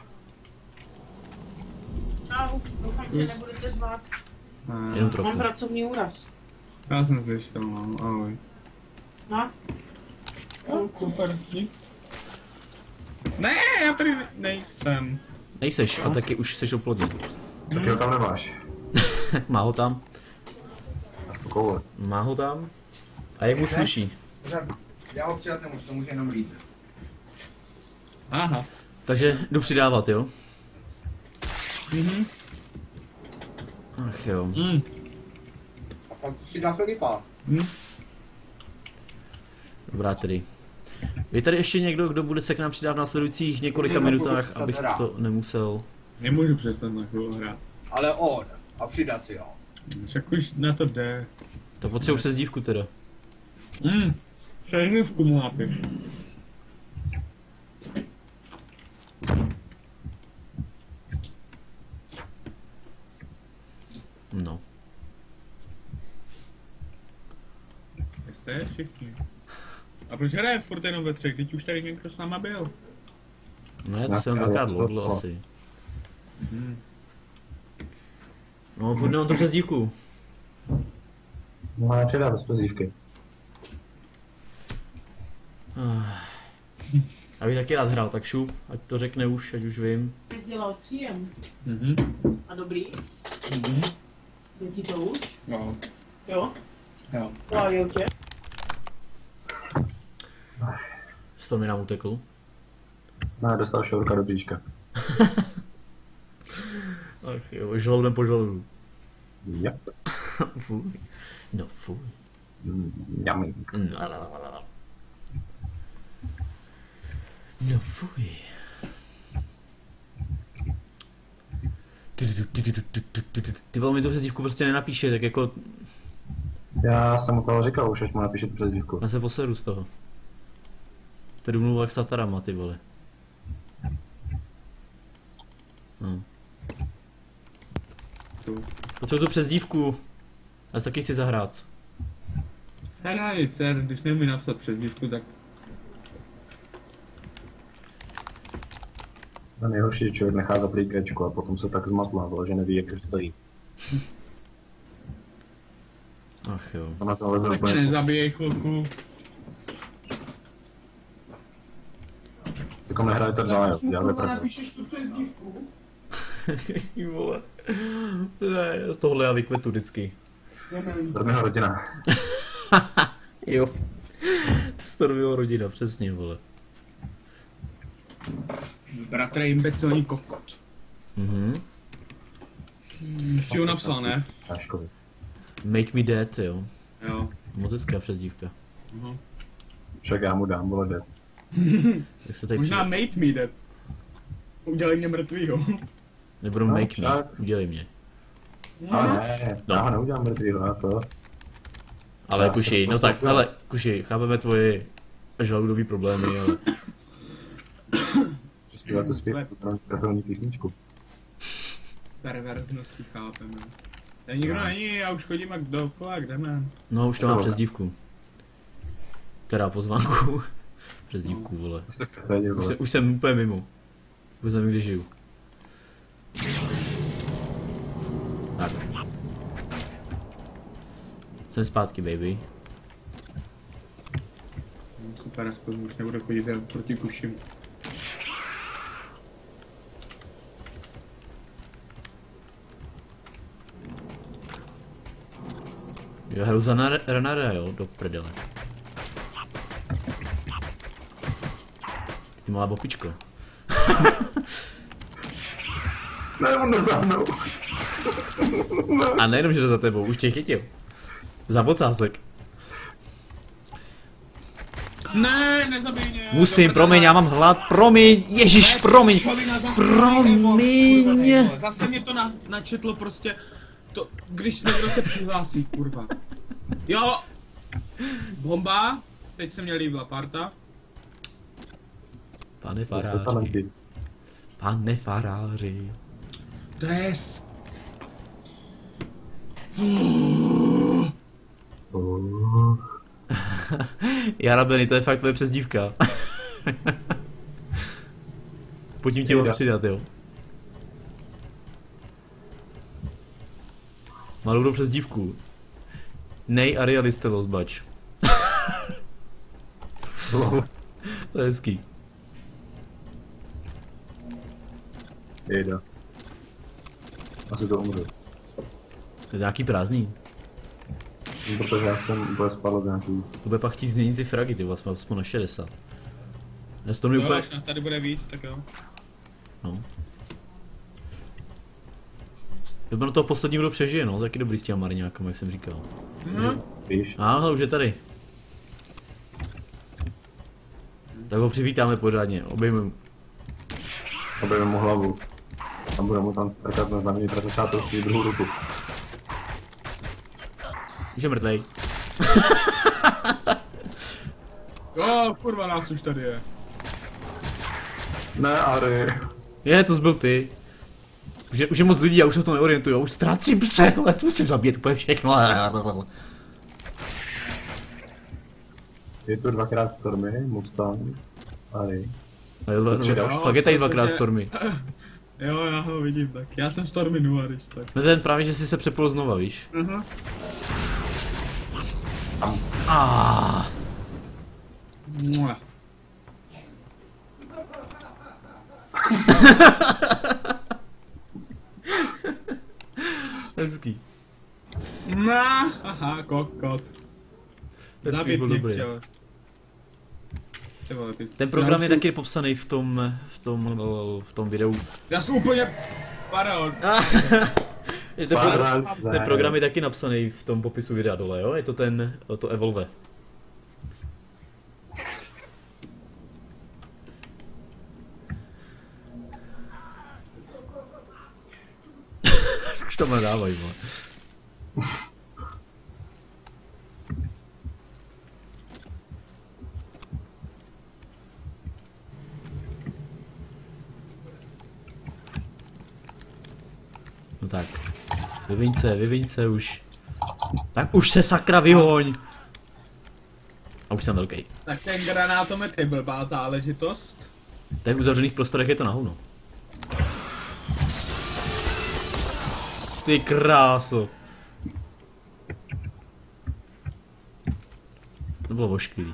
E: Čau, doufám, že nebudete zvát.
B: Jenom trochu.
E: Mám pracovní úraz.
C: Já jsem slyšel, no, ahoj.
E: No,
C: No, super, dík. Ne, já tady nejsem.
B: Nejseš, a taky už seš oplodný.
A: tak ho tam nemáš.
B: Má ho tam,
A: Až po koule.
B: má ho tam. A jak mu sluší.
D: Pořád, já ho přidat nemůžu, to může jenom líp.
C: Aha.
B: Takže jdu přidávat, jo?
C: Mhm.
B: Ach jo.
D: A pak přidá Filipa.
B: Dobrá tedy. Je tady ještě někdo, kdo bude se k nám přidat v následujících několika
D: Můžu na chvilku
B: minutách,
D: přestat
B: abych
D: hrát.
B: to nemusel.
C: Nemůžu přestat na chvíli hrát.
D: Ale on. A přidat si ho.
C: Však už na to jde.
B: To potřebuji se dívku teda.
C: Přeživku mu napiš.
B: No.
C: Jste všichni. A proč hraje furt jenom ve 3? Teď už tady někdo s náma byl.
B: Ne, to jsem dvakrát lodl asi. No, furt nemám to přezdívku.
A: No já předám bez přezdívky.
B: Abych taky rád hrál, tak šup, ať to řekne už, ať už vím.
E: Jsi dělal příjem. A dobrý? Je ti to už?
C: No.
E: Jo?
C: Jo.
E: Chválil tě?
B: Stormy nám utekl.
A: No, dostal šourka do bříška.
B: Ach jo, žaludem po žaludu.
A: Yep.
B: Fuj. No fuj.
A: Yummy.
B: No fuj. Ty vole, mi to přezdívku prostě nenapíše, tak jako...
A: Já jsem mu toho říkal už, až mu napíše tu přezdívku.
B: Já se poseru z toho. To jdu mluvit jak s Tatarama, ty vole. No. Potřebuji tu přezdívku. Já si taky chci zahrát.
C: Hraj, ser, když neumí napsat přezdívku, tak...
A: A nejhorší, že člověk nechá zaplý kečku a potom se tak zmatlá, že neví, jak stojí.
B: Ach jo.
A: Ona to leze
C: Tak mě
A: úplně...
C: nezabijej chvilku.
A: Takom nehraje to dál, já vypadám.
C: Napíšeš tu přezdívku?
B: Ty vole. Ne, z tohohle já vykvetu vždycky.
A: Stormyho rodina.
B: Jo. Stormyho rodina, přesně, vole.
C: Bratr imbecilní kokot. Ještě ho napsal, ne?
A: Táškovi.
B: Make me dead, jo.
C: Jo.
B: Moc hezká přezdívka.
A: Však já mu dám, vole, dead.
B: Jak se tady
C: Možná
B: přijde?
C: mate me dead. Udělej mě mrtvýho.
B: Nebudu
A: No,
B: make me,
A: však.
B: udělej mě.
A: Ale ne,
B: No.
A: já ho neudělám mrtvýho, já to.
B: Ale
A: Já
B: Kuši,
A: jsem
B: no tak,
A: poslal.
B: hele, Kuši, chápeme tvoje žaludové problémy, ale...
A: Zpívat tu zpěvní písničku.
C: Perverznosti chápeme. Tady nikdo není, já už chodím jak dokola, jak jdeme.
B: No, už to mám
A: Dobrá.
B: přezdívku. Teda pozvánku. Přezdívku, vole. Už jsem úplně mimo. Už nevím, kde žiju. Tak. Jsem zpátky, baby.
C: Super, aspoň už nebudu chodit jen proti kuším.
B: Já hru za Renara, jo, do prdele. Ty malá bopičko.
A: Ne, on jde za mnou.
B: A nejenom, že jde za tebou, už tě chytil. Za bocásek.
C: Ne, nezabij mě.
B: Musím, promiň, já mám hlad, promiň, ježiš, promiň, promiň.
C: Zase mě to načetlo prostě, to, když někdo se přihlásí, kurva. Jo, bomba, teď se mě líbila parta.
B: Pane
A: Jste
B: faráři,
A: talenti.
B: pane faráři.
C: To je
B: Jarabeny, to je fakt tvoje přezdívka. Pojďím tě mám přidat, jo. Má dobrou přezdívku. Nej Arialistelos, bač. To je hezký.
A: Jejda. Asi to umřu.
B: To je nějaký prázdný.
A: Protože já jsem úplně spadl nějaký...
B: To bude pak chtít změnit ty fragy, ty vlastně aspoň na 60. Já to mi
C: Jo,
B: úplně...
C: až nás tady bude víc, tak jo.
B: No. Vypadá toho poslední, kdo přežije, no, taky dobrý s těma marňákama, jak jsem říkal.
A: Víš?
B: Aha, už je tady. Tak ho přivítáme pořádně, obejmeme.
A: Objevím mu hlavu. A bude mu tam trkat na znamení pro začátelství druhou ruku.
B: Už je mrtvej.
C: Jo, kurva, nás už tady je.
A: Ne, Ari.
B: Je, to zbyl ty. Už je moc lidí, já už se to neorientuju, já už ztrácím přehled, musím zabít úplně všechno.
A: Je to dvakrát Stormy, Mustang, Ari.
B: Fakt je tady dvakrát Stormy.
C: Jo, já ho vidím tak. Já jsem Stormy 0, když tak.
B: No ten právě, že jsi se přepol znova, víš?
C: Aha. Mua.
B: Hezký.
C: Aha, kokot.
B: Ten
C: Zabít
B: byl
C: mě
B: dobrý.
C: chtěl. Ty vole, ty-
B: Ten program
C: já
B: je
C: jsem-
B: taky popsaný v tom videu.
C: Já jsem úplně parod.
B: Ten program je taky napsaný v tom popisu videa dole, jo? Je to to Evolve. Už tam nedávají, vole. No tak. Vyviň se už. Tak už se sakra vyhoň. A už jsem velký.
C: Tak ten granátomet je blbá záležitost.
B: Tady v uzavřených prostorech je to na hovno. Ty kráso. To bylo vošklivý.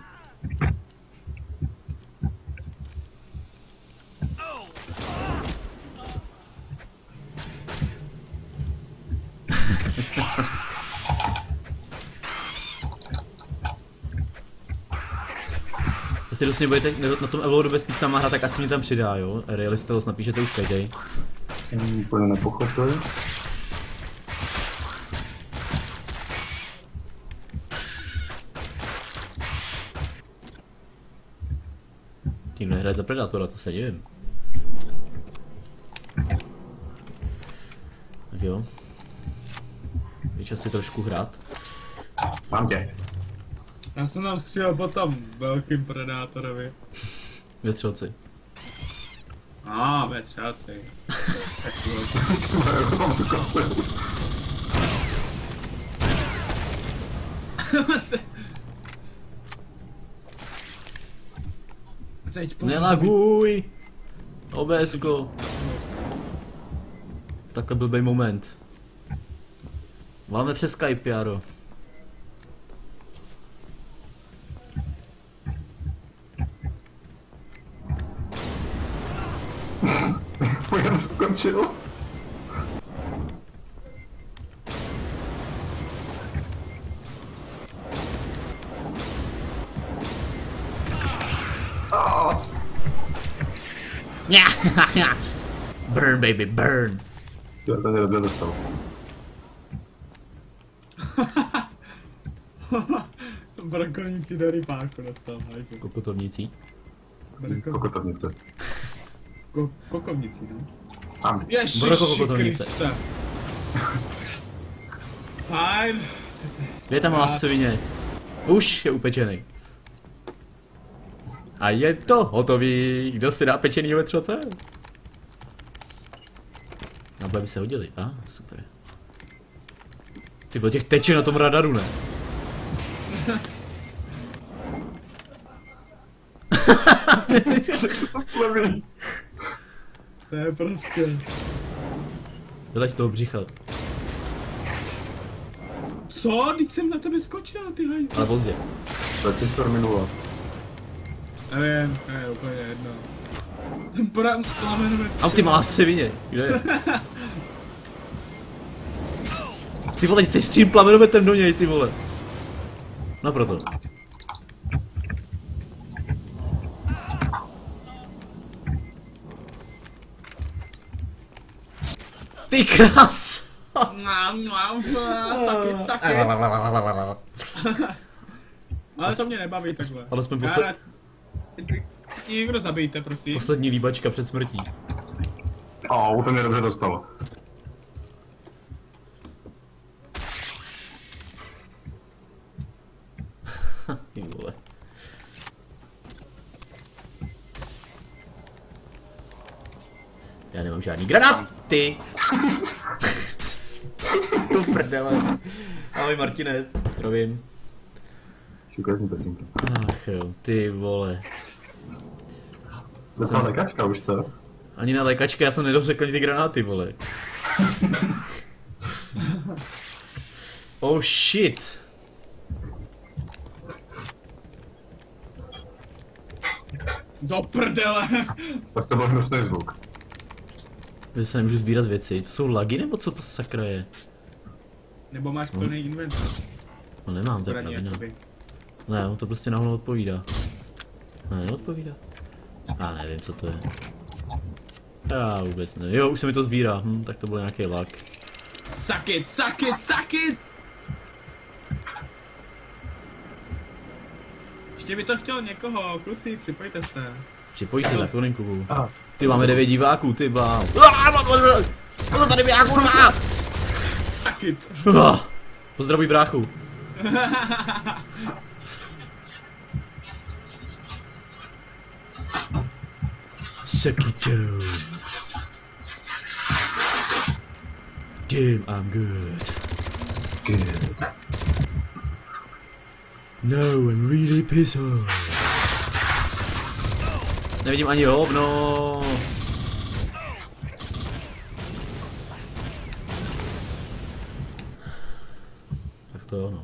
B: Prostě dost nebudete na tom Evolve bez tam má hrát, tak ať se mi tam přidá, jo? Realistelos napíšete už každej.
A: Jsem úplně nepochopil.
B: Tím nehraje za Predátora, to se divím. Tak jo. Je čas si trošku hrát.
A: Mám tě.
C: Já jsem tam střílel po tom velkým predátorovi.
B: Ve třelci.
C: Ve třelci. Tak jo. Teď pojď.
B: Nelaguj! OBSko. Takhle blbej moment. Voláme přes Skype, Jaro.
A: Já jsem skončil.
B: Burn, baby, burn.
A: Já to nedobře dostal.
C: Brokovníci do rybáku dostal, hajzu.
B: Kokotovnící.
A: Kokotovnice.
C: Kokovníci, no.
A: Tam.
C: Ježiši
B: Brokokotovnice.
C: Kriste. Fajn.
B: Kde je ta malá svině? Už je upečený. A je to hotový. Kdo si dá pečený vetřelce? No, by se hodili. Super. Ty bylo těch teče na tom radaru, ne?
C: To je prostě.
B: Vylez z toho břicha.
C: Co? Teď jsem na tebe skočil, ty hajzl.
B: Ale pozdě.
A: To je Stormy 0.
C: Nevím, ne, úplně jedno. Ten plamenové.
B: A ty má svině. Kde je? Ty vole, ty s tím plamenometem do něj, ty vole. No proto. Ty krás!
C: Sakit. Ale to mě nebaví takhle.
B: Alespoň
C: Někdo zabijte, prosím.
B: poslední líbačka před smrtí.
A: To mě dobře dostalo.
B: Ty vole. Já nemám žádný granáty. To prdele. Ahoj Martine, zdravím.
A: Šukajte pecinky.
B: Ach jo, ty vole.
A: Docela lékačka už, co?
B: Ani na lékačka, já jsem nedořekl ty granáty, vole. Oh shit.
C: Do prdele!
A: Tak to byl hnusný zvuk.
B: Že se nemůžu sbírat věci. To jsou lagy nebo co to sakra je?
C: Nebo máš plný inventář?
B: No nemám, to je
C: Poradně,
B: pravina.
C: jakoby.
B: Ne, on to prostě nahovno odpovídá. Ne, neodpovídá. Já nevím, co to je. Já vůbec ne. Jo, už se mi to sbírá. Tak to byl nějaký lag.
C: Suck it, suck it, suck it! Ještě by to chtěl někoho, kluci, připojte se.
B: Připojí se za chvilinku.
A: Aha.
B: Ty máme 9 diváků, ty bláho. No tady já kurva!
C: Suck it!
B: Pozdravuj bráchu. Suck it down. Damn, I'm good.
A: Good.
B: No, I'm really pissed off. Nevidím ani hovno. Tak to jo, no.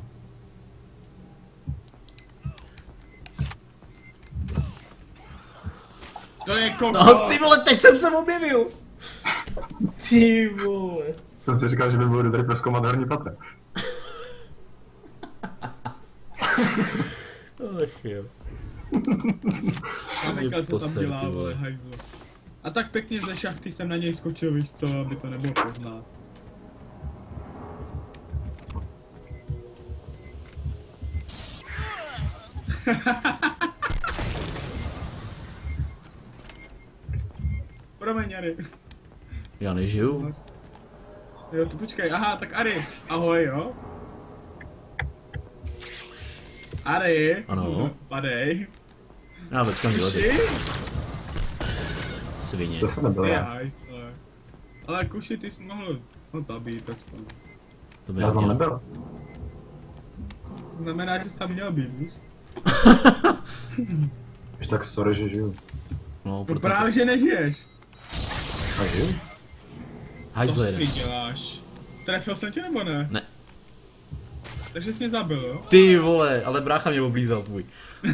C: To je koko!
B: No ty vole, teď jsem se objevil. Ty vole.
A: Jsem si říkal, že by bylo dobré prozkoumat horní patra.
B: Ach jo.
C: Já nekal, co tam
B: Poser,
C: dělá,
B: ty vole.
C: vole, hajzlo. A tak pěkně ze šachty jsem na něj skočil, víš co, aby to nebylo poznat. Promiň, Ari.
B: Já nežiju.
C: Jo, to počkej, aha, tak Ari, ahoj, jo? Ari,
B: Ano.
C: padej.
B: Já počkám dělat.
C: Kuši?
B: Svině.
A: To jsem nebyl
C: Je,
A: já.
C: hajzle. Ale Kuši, ty jsi mohl ho zabít aspoň.
B: To by
A: Já jsem
B: nemělo.
A: nebyl.
C: Znamená, že jsi tam měl být, víš?
A: Víš, tak sorry, že žiju.
B: No,
C: No
B: proto...
C: právě, že nežiješ.
A: A žiju?
C: To
B: Hajzle
C: si
B: jeden.
C: děláš. Trefil jsem tě nebo ne?
B: Ne.
C: Takže jsi mě zabil, jo?
B: Ty vole, ale brácha mě oblízal tvůj.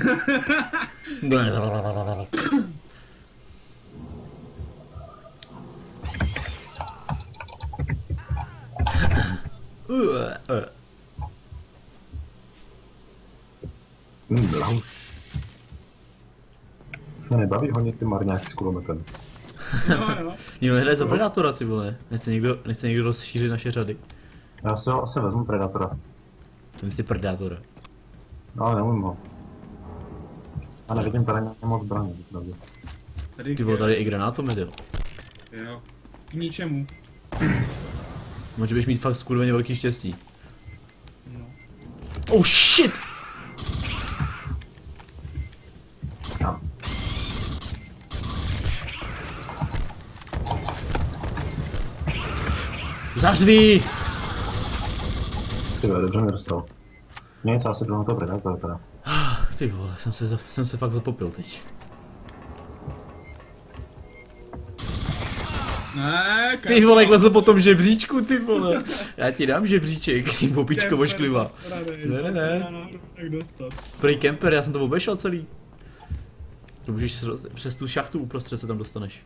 A: Blahu. Mě nebaví honit ty marňáky s kulometem.
C: No, no.
B: Nikdo nehraje za Predátora, ty vole. Nechce někdo rozšířit naše řady.
A: Já si ho asi vezmu Predatora.
B: Vem si Predátora.
A: No ale neumím ho. A nevidím tady moc zbraně, pravdě.
C: Tady,
B: Ty vole, tady je i granátomet, jo.
C: Jo. K ničemu.
B: Může bys mít fakt skurveně velký štěstí.
C: No.
B: Oh shit!
A: Já.
B: Zařví!
A: Ty vole, dobře mi dostal. Nic, já si jdu na toho Predatora teda.
B: Ty vole, jsem se fakt zatopil teď.
C: Ne,
B: Ty vole, jak lezl po tom žebříčku, ty vole. Já ti dám žebříček, tím popičko ošklivá. Ne.
C: Tak dostat.
B: Prý kemper, já jsem to obešel celý. To můžeš přes tu šachtu uprostřed se tam dostaneš.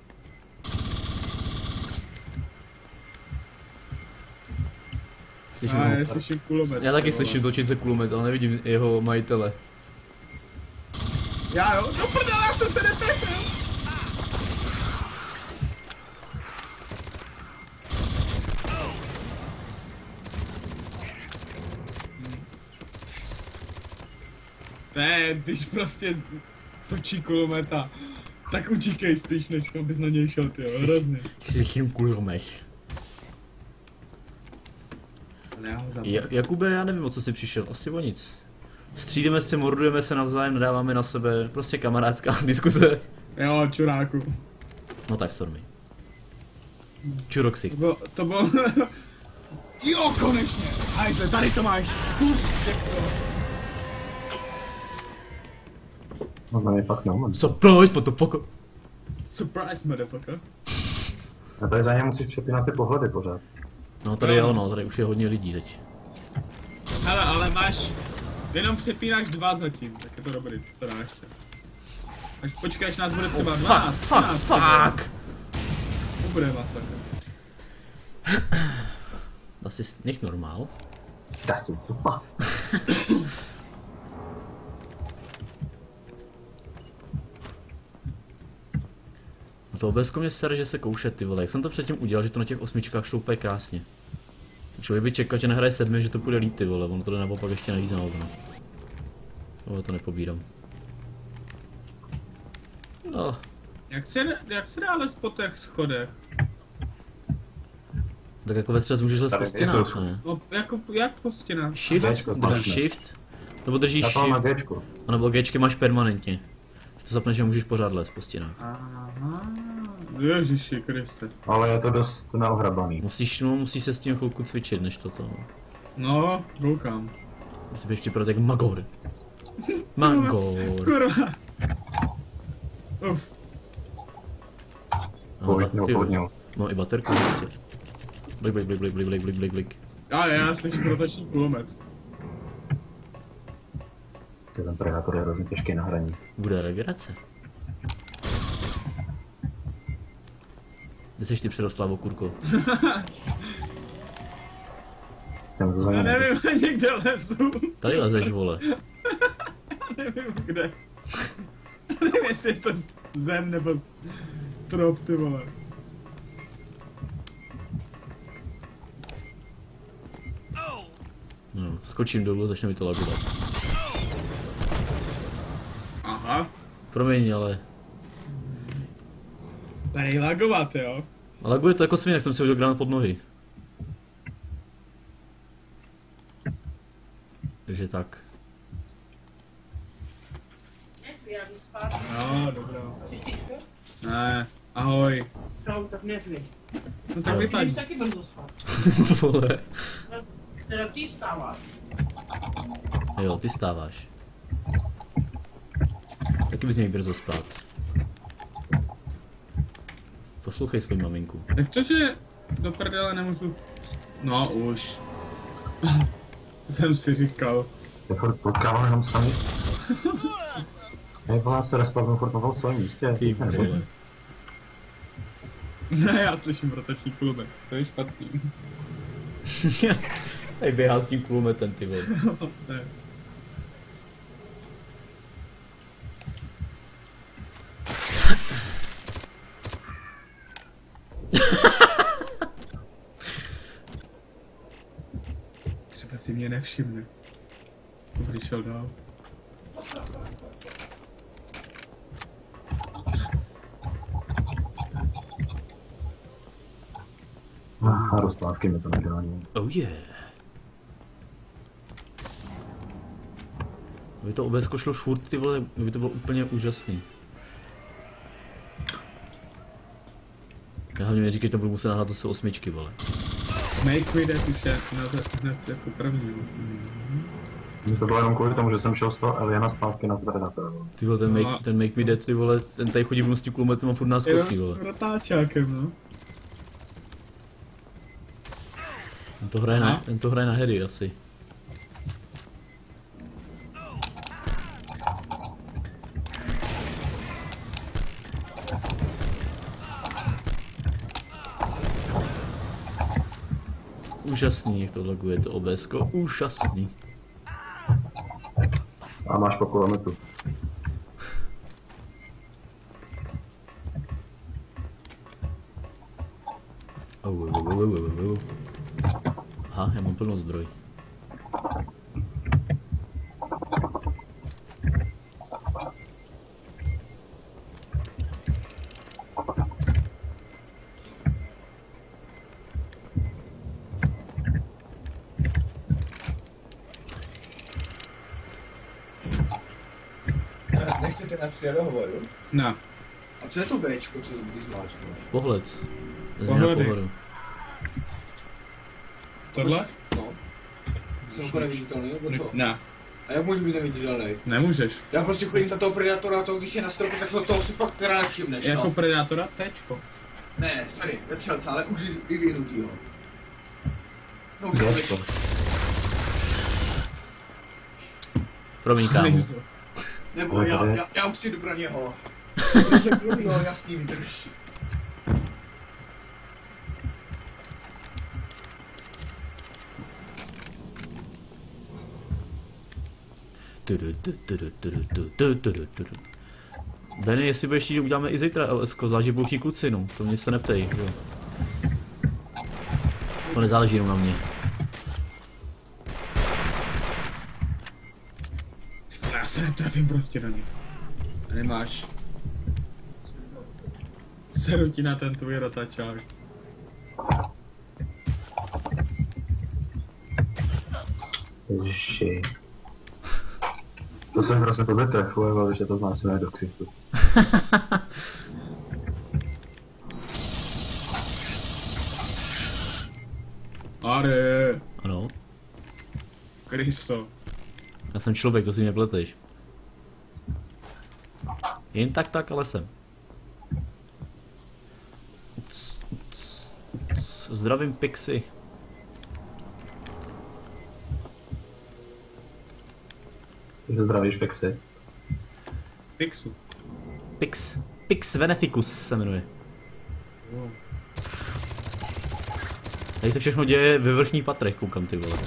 B: Slyším
C: A
B: ho.
C: já slyším kulomet.
B: Já taky
C: ty vole.
B: slyším točit se kulomet, ale nevidím jeho majitele.
C: Já jo? No prdele, já jsem se netrefil. Ne, když prostě točí kulometa, tak utíkej spíš, než abys na něj šel, tyjo, hrozně.
B: Slyším kulomet.
C: Ale já ho zabiju.
B: Jakube, já nevím, o co jsi přišel, asi o nic. Střídeme se, mordujeme se navzájem, nadáváme na sebe, prostě kamarádská diskuse.
C: Jo, čuráku.
B: No tak Stormy. Čuroxik.
C: To bylo... Jo, konečně! Ajde, tady to máš, zkus, děcko.
A: No na mě fakt neumím.
B: Surprise, motherfucker!
C: Surprise, motherfucker.
A: A tady za ně musíš přepínat ty pohledy pořád.
B: No tady je ono, tady už je hodně lidí teď.
C: Hele, ale máš... Jenom přepínáš 2 zatím, tak je to dobrý, to se dá ještě. Až počkej, až nás bude třeba 12,
B: Fuck!
C: To bude masakr.
B: Asi nech normál.
A: Das ist super.
B: No to obecko mě sere, že se kouše ty vole. Jak jsem to předtím udělal, že to na těch 8 šlo úplně krásně. Člověk by čekal, že nehraje 7, že to půjde líp ty vole, ono to jde naopak ještě najít na hovno. No to nepobírám. No.
C: Jak se dá ale po těch schodech?
B: Tak jako ve třes můžeš lézt po stěnách, ne?
C: No, jak po stěnách?
B: Shift?
A: Géčko
B: Držíš
A: zmáčkne.
B: shift? Nebo držíš
A: Já to mám na
B: shift?
A: Géčku.
B: A nebo Gčky máš permanentně. Když to zapneš, že můžeš pořád lézt po stěnách.
C: Aha. Ježiši Kriste.
A: Ale je to dost naohrabaný.
B: Musíš se s tím chvilku cvičit, než toto.
C: No, koukám.
B: Musíš být připravit jak Magor. Magor.
C: Kurva. Uf.
A: Pohodnil.
B: No i baterku prostě. Blik.
C: Ale já slyším rotační kulomet.
A: Ten Predator je hrozně těžký na hraní.
B: Bude regenerace. Kde seš ty přerostlá okurko?
A: Ten to za
C: Já
A: ně
C: nevím, někde lezu.
B: Tady lezeš, vole.
C: Já nevím kde. Já nevím, jestli je to zem nebo trop, ty vole.
B: No, skočím dolů, začne mi to lagovat.
C: Aha.
B: Promiň, ale...
C: Tady lagovat, jo?
B: Laguje to jako svinek, jsem si hodil granát pod nohy. Takže tak.
E: Nešli, já jdu spát.
C: No, dobrá.
E: Čističku?
C: Ne, ahoj.
E: No, tak nešli.
C: No tak
B: Jo.
C: vypadí.
E: Jdeš taky brzo spát.
B: Vole.
E: Teda ty stáváš.
B: Jo, ty stáváš. Taky bys měl brzo spát. Poslouchej svou maminku.
C: Jak to, že do prdele nemůžu... No, už. Jsem si říkal.
A: Je furt potkávám jenom sami. Jak vás se respawnu furt na svém místě.
B: Ty vole.
C: Ne, já slyším rotační kulomet. To je špatný.
B: Tady běhá s tím kulometem, ty vole.
C: Ne. Třeba si mě nevšimne. Když šel dál.
A: A rozplátky mi to nedělání.
B: Oh yeah. Kdyby to OBSko šlo furt, ty vole, by to bylo úplně úžasný. Já hlavně mi říkej, že to budu muset nahrát zase 8, vole.
C: Make me that už je hned jako první.
A: To bylo jenom kvůli tomu, že jsem šel z toho Aliena zpátky na Predatora.
B: Ty vole, ten make me dead, ty vole, ten tady chodí v s tím kulometem a furt nás kosí,
C: S
B: vole.
C: rotáčákem, no.
B: Ten to hraje na heady asi. Úžasný, jak to laguje to OBSko, úžasný.
A: A máš po kulometu.
B: Aha, já mám plnou zbroj.
D: Nechcete na 3 dohovoru?
C: No.
D: A co je to Včko, co když zmáčkneš?
B: Pohled. Změna
C: Pohledy.
B: pohledu.
C: Tohle?
D: No. Jsem úplně neviditelný, nebo co?
C: Ne,
D: A jak můžu být neviditelný?
C: nemůžeš.
D: Já prostě chodím za toho predátora a to, když je na stropu, tak z toho si fakt teda nevšimneš,
C: Jako
D: no.
C: predátora Cčko.
D: Ne, sorry, vetřelce, ale už vyvinutýho. No už
A: Věřko.
B: Promiň, kámo.
D: Nebo
A: No,
D: já už si jdu pro něho. Takže jo, jasný, vydrž.
B: Benny, jestli budeš chtít, uděláme i zítra LSko, záleží bulky kluci, no. To mě se neptej, jo. To nezáleží jenom na mě.
C: Já se netrefím prostě na ně. Nemáš. Seru ti na ten tvůj rotačák.
A: Ježiši. To jsem prostě tobě trefujem, když je to znásilné do ksichtu.
C: Are,
B: Ano,
C: Kryso.
B: já jsem člověk, to si mě pleteš. Jen tak, ale jsem. Zdravím Pixy.
A: Ty se zdravíš, Pexy.
C: Fixu.
B: Pix Veneficus se jmenuje. Tady se všechno děje ve vrchních patrech, koukám, ty vole.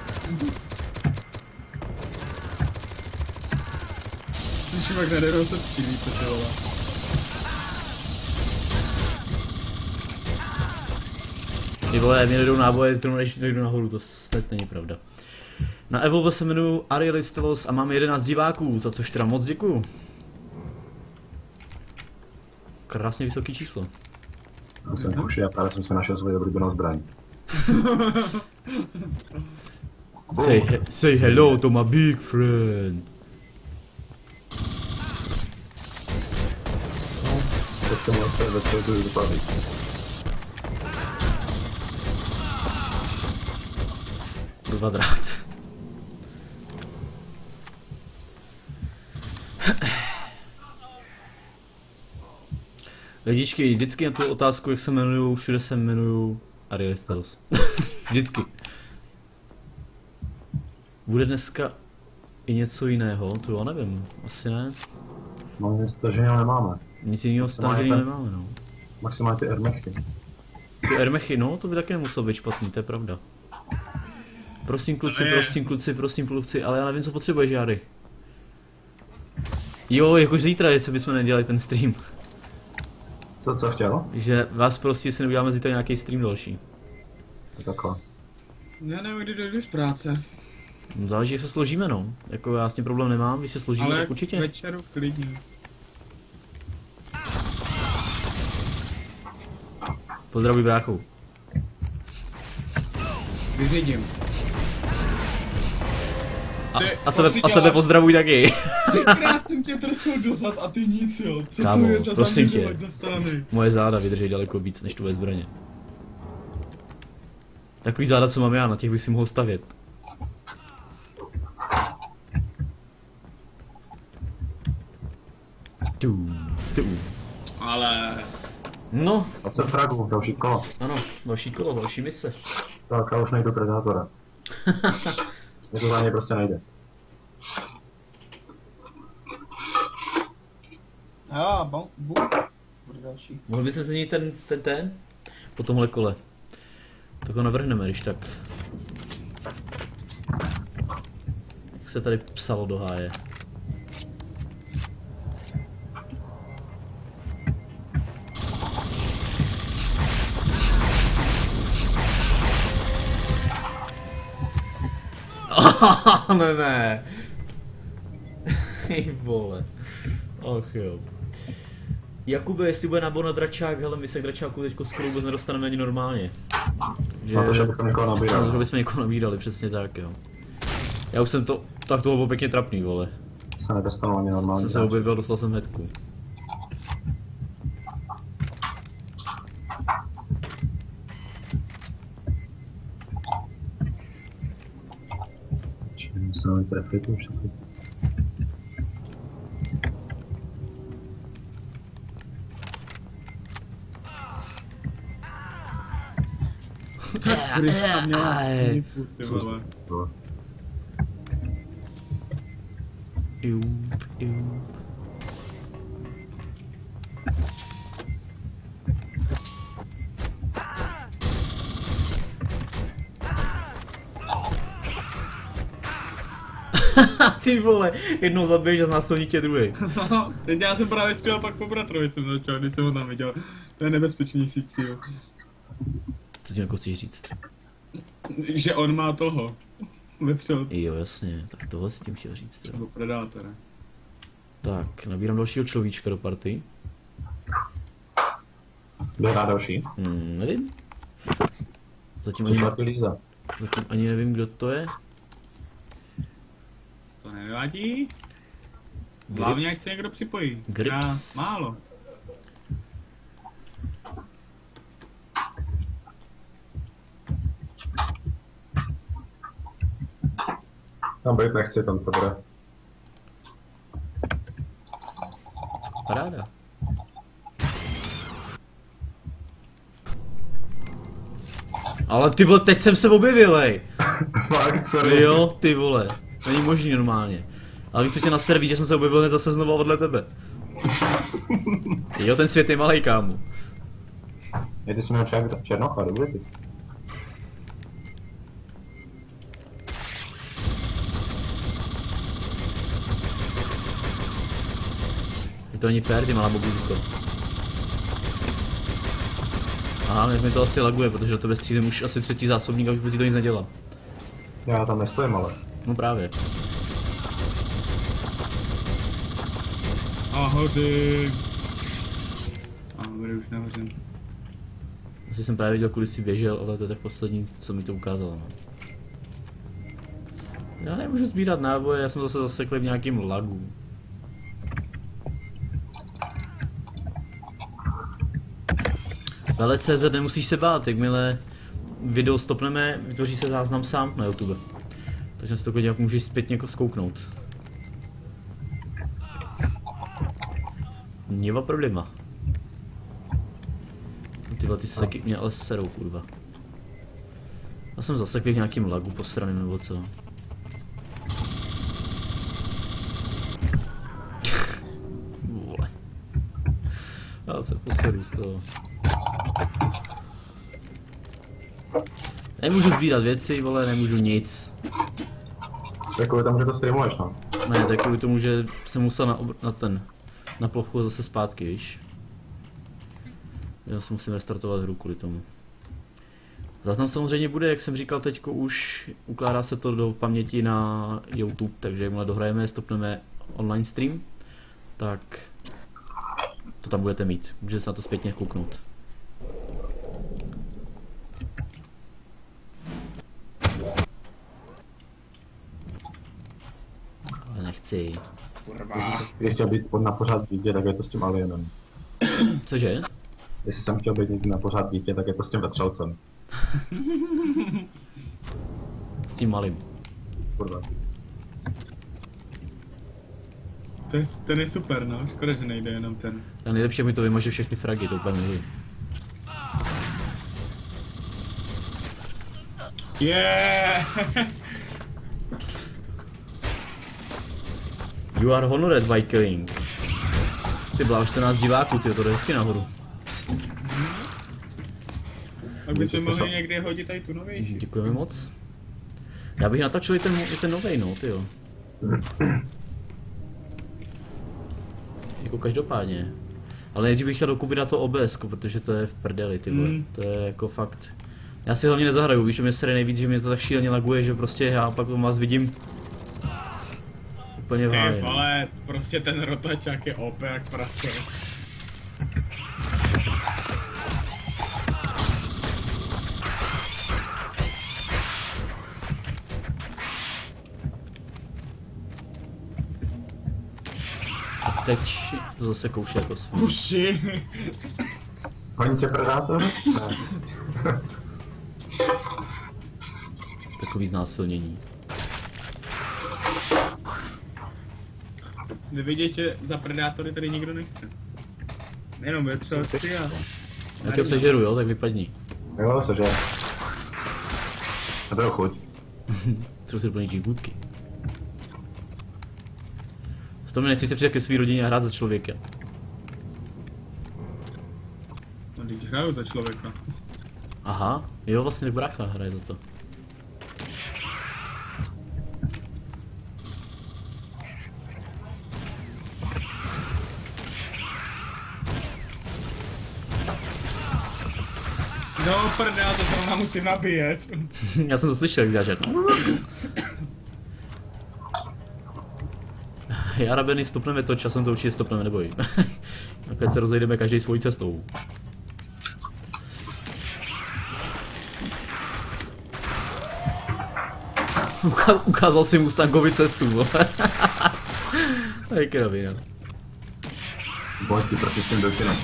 C: Slyším, jak najednou se střílí, ty vole.
B: Ty vole, mě jdou náboje, zrovna než jdu nahoru, to snad není pravda. Na Evolve se jmenuji Arielistelos a mám 11 diváků, za což teda moc děkuju. Krásně vysoký číslo.
A: Já jsem kuši a právě jsem se našel svoji oblíbenou zbraň.
B: Say hello to my big friend.
A: Teď to měl se ve světu vypadit.
B: Kurva drát. Lidičky, vždycky na tu otázku, jak se jmenuju, všude se jmenuju Arielistelos. Vždycky. Bude dneska i něco jiného, to já nevím, asi ne.
A: No nic to, že nemáme.
B: Nic jiného stažený nemáme, no.
A: Maximálně ty ermechy.
B: Ty ermechy, no, to by také nemuselo být špatný, to je pravda. Prosím kluci, ale já nevím, co potřebuješ, Jary. Jo, jakož zítra, jestli bychom nedělali ten stream.
A: Co chtěl?
B: Že vás prosím, jestli neuděláme zítra nějaký stream další.
A: Takhle.
C: Já nevím, kdy dojdu z práce.
B: Záleží, jak se složíme, no. Jako já s tím problém nemám, když se složíme,
C: Ale
B: tak určitě.
C: večeru klidně.
B: Pozdravuj bráchu.
C: Vyřídím.
B: A sebe pozdravuj taky.
C: 3krát jsem tě trefil dozad a ty nic, jo. Co
B: Kámo,
C: to je za
B: prosím
C: zaměřovač
B: tě.
C: za strany?
B: Moje záda vydrží daleko víc než tvoje zbraně. Takový záda, co mám já, na těch bych si mohl stavět.
C: Ale...
B: No,
A: 20 fragů, další kolo.
B: ano, další kolo, další mise.
A: Tak já už najdu predátora. Mě to za něj prostě nejde.
D: Bude další.
B: Mohli bychom změnit ten? Po tomhle kole. Tak ho navrhneme, když tak. Jak se tady psalo do háje. ne. Hej vole. Och jo. Jakube, jestli bude nábor na dračák, hele, my se k dračáku teďko skoro vůbec nedostaneme ani normálně. Že...
A: Na to, že bychom někoho nabírali.
B: Na to, že bychom někoho nabírali, přesně tak, jo. Já už jsem to, tak toho byl pěkně trapný, vole.
A: Se nedostanu ani normálně.
B: Jsem se objevil, dostal jsem hetku.
A: Se nám trefit už taky.
C: Krysa měla snipu, ty vole.
B: Jup. Ty vole, jednou zabiješ a znásilník je druhý.
C: No, teď já jsem právě střílel pak po bratrovi, jsem začal, když jsem ho tam viděl. To je nebezpečnější cíl.
B: Co ti jako chceš říct?
C: Že on má toho. Vepřel.
B: Jo, jasně, tak tohle si tím chtěl říct.
C: Nebo predátora.
B: Tak, nabírám dalšího človíčka do party.
A: Kdo hrá další?
B: Nevím. Zatím
A: Přišla ti Líza.
B: ani nevím, kdo to je.
C: To nevadí. Hlavně, jak se někdo připojí.
B: Grips.
C: Já málo.
A: Tam být nechci, tam to bude.
B: Paráda. Ale ty vole, teď jsem se objevil, hej.
A: Fakt, sorry.
B: Jo, ty vole. Není možný normálně. Ale když to tě na serví, že jsem se objevil hned zase znovu vedle tebe. Jo, ten svět je malej, kámo.
A: Je, ty jsi měl černocha, dobře ty.
B: To není fér, ty malá bobůzko. Aha, mi to asi laguje, protože do tebe střílím už asi třetí zásobník a už proti to nic nedělá.
A: Já tam nestojím, ale.
B: No právě.
C: A hořím. A dobrý, už nehořím.
B: Asi jsem právě viděl, kudy jsi běžel, ale to je tak poslední, co mi to ukázalo. No. Já nemůžu sbírat náboje, já jsem zase zaseklý v nějakým lagu. Ale CZ nemusíš se bát, jakmile video stopneme, vytvoří se záznam sám na YouTube. Takže si to klidně můžeš zpětně jako zkouknout. Něva problema. Tyhle ty seky mě ale serou, kurva. Já jsem zaseklý v nějakým lagu posraným nebo co. Vole. Já se poseru z toho. Nemůžu sbírat věci, vole, nemůžu nic.
A: To je kvůli tomu, že to streamuješ, no.
B: Ne, to je kvůli tomu, že jsem musel na plochu zase zpátky, víš. Já si musím restartovat hru kvůli tomu. Záznam samozřejmě bude, jak jsem říkal teďko už, ukládá se to do paměti na YouTube, takže jakmile dohrajeme, stopneme online stream, tak to tam budete mít, můžete se na to zpětně kouknout. Ale nechci.
D: Kurva.
A: Když chtěl být na pořád dítě, tak je to s tím alienem.
B: Cože?
A: Jestli jsem chtěl být někdy na pořád dítě, tak je to s tím vetřelcem.
B: S tím malým.
A: Kurva.
C: Ten je super, no. Škoda, že nejde jenom ten.
B: A nejlepší, mi to vymaže všechny fragy, to úplně nevím.
C: Yeah!
B: You are honored by killing. Ty byla 14 diváků, ty to jde hezky nahoru.
C: Pak bychom mohli někdy hodit tady tu novější.
B: Děkujeme moc. Já bych natačil i ten novej, no, tyjo. Jako každopádně. Ale nejdřív bych chtěl dokupit na to OBS, protože to je v prdeli, ty vole. To je jako fakt. Já si hlavně nezahraju, víš, že mě sere nejvíc, že mě to tak šíleně laguje, že prostě já pak vás vidím úplně v háji.
C: Ty vole, prostě ten rotačák je OP jak prase.
B: A teď to zase kouše jako svý.
C: Uši!
A: Honí tě predátor? Ne.
B: Takový znásilnění.
C: Nevidět, že za predátory tady nikdo nechce. Jenom vetřelci a...
B: Já tě sežeru, jo, tak vypadni.
A: Jo, sežer. A to je chuť.
B: Třeba si doplní kůdky. Z toho mi nechci se přidat ke svý rodině a hrát za člověka.
C: No, teď hraju za člověka.
B: Aha, jo, vlastně brácha hraje za to.
C: No prdá, to zrovna musím nabíjet.
B: Já jsem to slyšel, jak zážet. Já Rabeny stopneme to, časem to určitě stopneme, neboj. Nakonec se rozejdeme každý svojí cestou. Ukázal si Mustangovi cestu. To je kravina.
A: Boj ti proti s tím delfinem.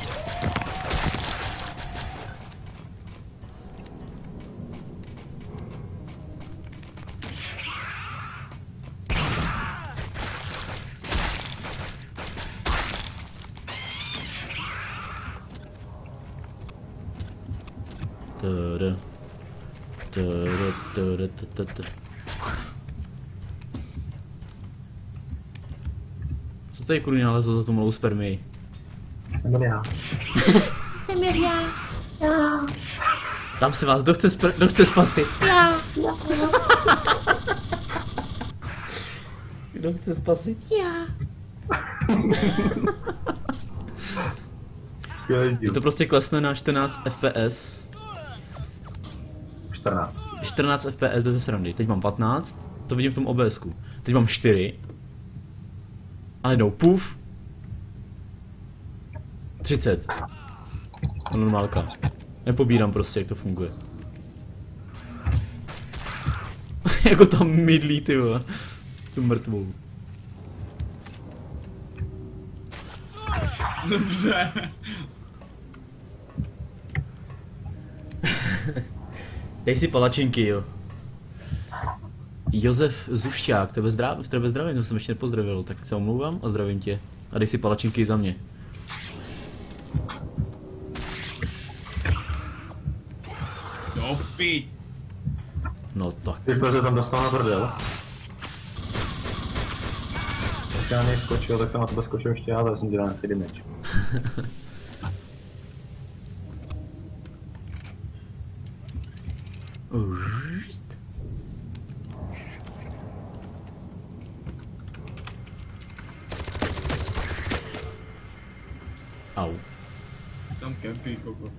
A: Co tady kurňa nalezl za tu malou spermii? Jsem já.
F: Jsem já.
B: Tam se vás, kdo chce spasit?
F: Já.
B: Kdo chce spasit?
F: Já.
A: Skvělý díl.
B: Je to prostě klesne na 14 FPS.
A: 14.
B: 14 FPS bez srandy. Teď mám 15, to vidím v tom OBSku. Teď mám 4. A jednou puf. 30. A normálka. Nepobírám prostě, jak to funguje. Jako tam mydlí, ty vole. Tu mrtvou.
C: Dobře.
B: Dej si palačinky, jo. Josef Zušťák, tebe zdravím, to jsem ještě nepozdravil, tak se omlouvám a zdravím tě. A dej si palačinky za mě.
C: Dopi.
B: No tak.
A: Ty se tam dostal na prdel. Jak já skočil, tak jsem na tebe skočil ještě já, ale jsem dělal nějaký damage.
B: Au.
C: Tam kempí, koko.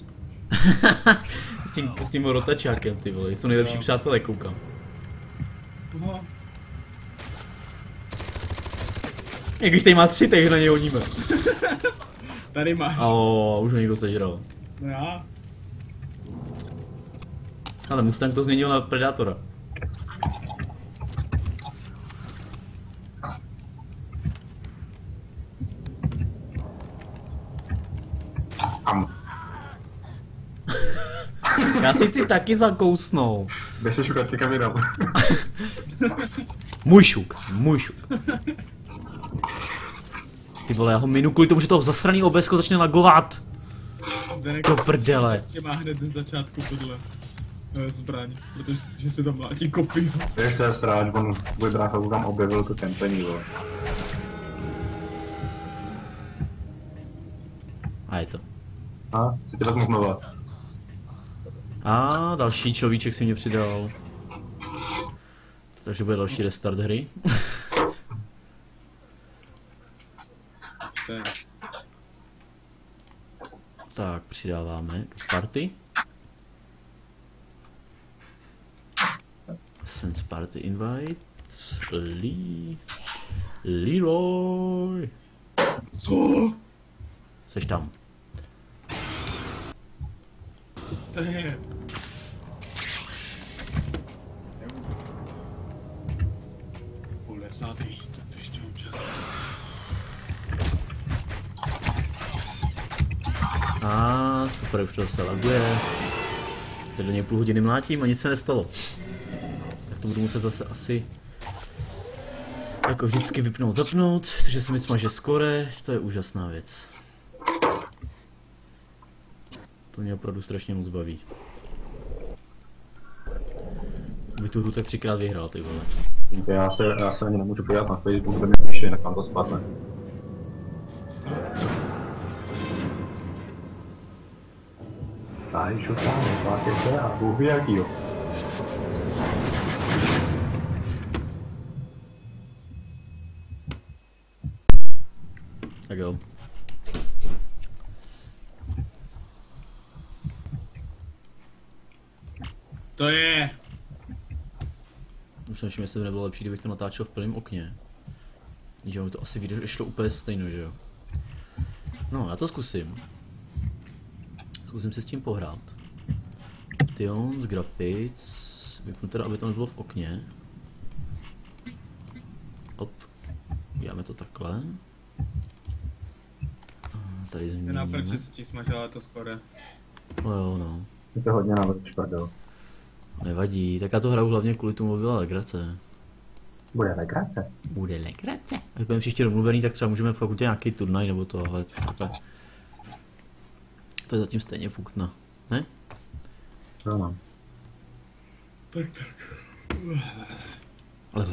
B: s tím rotačákem, ty vole, jsou nejlepší přátelé, koukám.
C: No.
B: Jak když tady má 3, tak na něj hodíme.
C: Tady máš.
B: Už ho někdo sežral.
C: No já.
B: Ale Mustang to změnil na Predátora. Já si chci taky zakousnout.
A: Běž se šukat někam jinam.
B: Můj šuk. Ty vole, já ho minu kvůli tomu, že toho zasraný OBSko začne lagovat. Do prdele.
C: Že má hned z začátku tohle zbraň, protože se tam mlátí kopí.
A: Víš, to je sráč, on tvůj brácha tam objevil to kempení, vole.
B: A je to.
A: A, si tě vezmu znova.
B: A další človíček si mě přidal. Takže bude další restart hry. Tak, přidáváme do party. Sense party invite. Leroy.
C: Co?
B: Seš tam.
C: To je... Půl desátý, to ještě mám čas.
B: Super, už to se laguje. Teď do něj půl hodiny mlátím a nic se nestalo. Tak to budu muset zase asi Jako vždycky vypnout, zapnout, takže se mi smaže skore, to je úžasná věc. To mě opravdu strašně moc baví. By tu hru tak 3krát vyhrál, ty vole.
A: Já se ani nemůžu podívat na Facebook, kde mi píše, jinak vám to spadne. Tady šutáme, máte se a Bůh ví jakýho.
B: Tak jo.
C: To je...
B: Už nevím, jestli by nebylo lepší, kdybych to natáčel v plném okně. Že to asi vyšlo úplně stejno, že jo. No, já to zkusím. Zkusím si s tím pohrát. Options, graphics, vypnu teda, aby to nebylo v okně. Op, děláme to takhle. Tady změníme.
C: Naprč, že se ti smažila to skore.
B: No jo, no.
A: Je to hodně na šprdel.
B: Nevadí, tak já to hraju hlavně kvůli tomu byla legrace.
A: Bude legrace.
B: Bude legrace. Když budeme příště domluvený, tak třeba můžeme fakt udělat nějaký turnaj nebo to, ale takhle. To je zatím stejně pukna, ne?
A: Jo no.
C: Tak.
B: Ale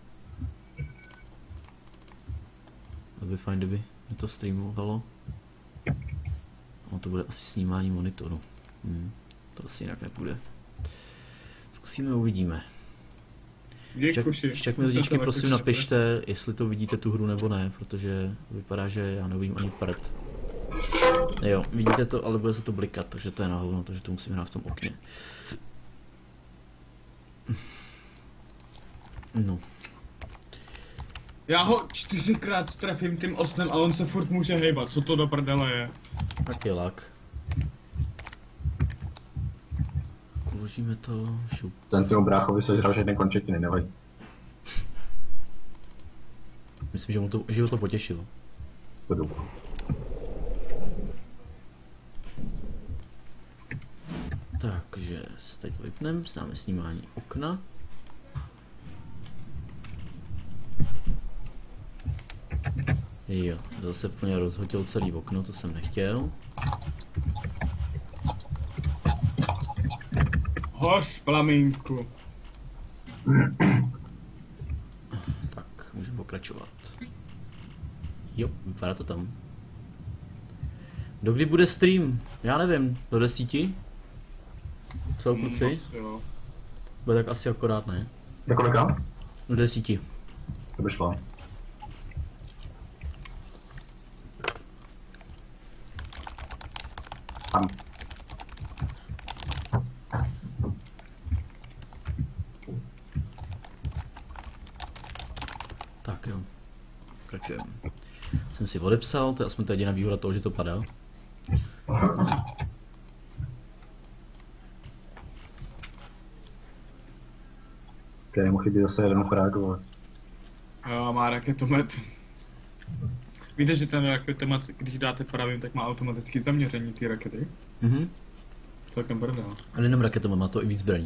B: to by fajn, kdyby mi to streamovalo. No to bude asi snímání monitoru. To asi jinak nepůjde. Zkusíme, uvidíme. Však mi lidíčky prosím napište, jestli to vidíte tu hru nebo ne, protože vypadá, že já nevidím ani prd. Jo, vidíte to, ale bude se to blikat, takže to je na hovno, takže to musím hrát v tom okně. No.
C: Já ho 4krát trefím tím osnem a on se furt může hejbat, co to do prdele je?
B: Tak je lak. Uložíme to, šup.
A: Ten tomu bráchovi sežral, že jeden končetiny, nevadí.
B: Myslím, že ho to potěšilo.
A: To doufám.
B: Takže teď to vypneme, dáme snímání okna. Jo, zase plně rozhodil celý okno, to jsem nechtěl.
C: Hoř, plamínku.
B: Tak, můžeme pokračovat. Jo, vypadá to tam. Dokdy bude stream? Já nevím, do 10? Co kluci? Bude tak asi akorát, ne?
A: Do kolika?
B: Do 10.
A: To by šlo. Tam.
B: Tak jo, pokračujeme. Jsem si odepsal, to je aspoň ta jediná výhoda toho, že to padá.
A: Tady mu chybí zase jeden frágu, ale...
C: Jo, má raketomet. Víte, že ten raketomet, když dáte pravým, tak má automatické zaměření té rakety? Celkem prdel.
B: A nejenom raketomet, má to i víc zbraní.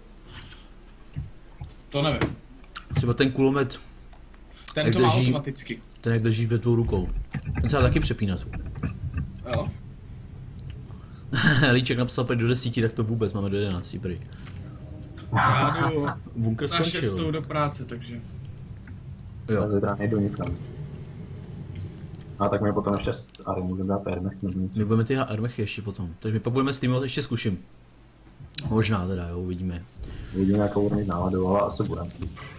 C: To nevím.
B: Třeba ten kulomet,
C: Ten to má automaticky.
B: ten jak drží ve 2 rukou. Ten se dá taky přepínat.
C: Jo.
B: Líček napsal prý do 10, tak to vůbec, máme do 11 prý.
C: Já jdu
B: Bunker
C: na 6
B: skončil.
C: do práce, takže...
A: Já
B: Jo,
A: zítra nejdu nikam. A tak mi potom ještě ale můžeme dát Ermech nebo něco.
B: my budeme ty armechy ještě potom. Takže my pak budeme streamovat, ještě zkuším. Možná teda, jo, uvidíme.
A: Uvidíme, jakou budeme mít náladu, ale asi budeme.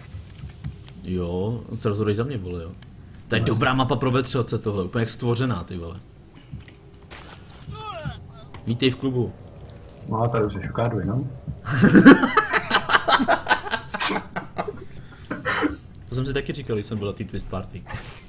B: Jo, se rozhodej za mě, vole, jo. To je dobrá mapa pro vetřelce tohle, úplně jak stvořená, ty vole. Vítej v klubu.
A: No a tady už se šukáduj, no.
B: To jsem si taky říkal, když jsem byl na té Twist Party.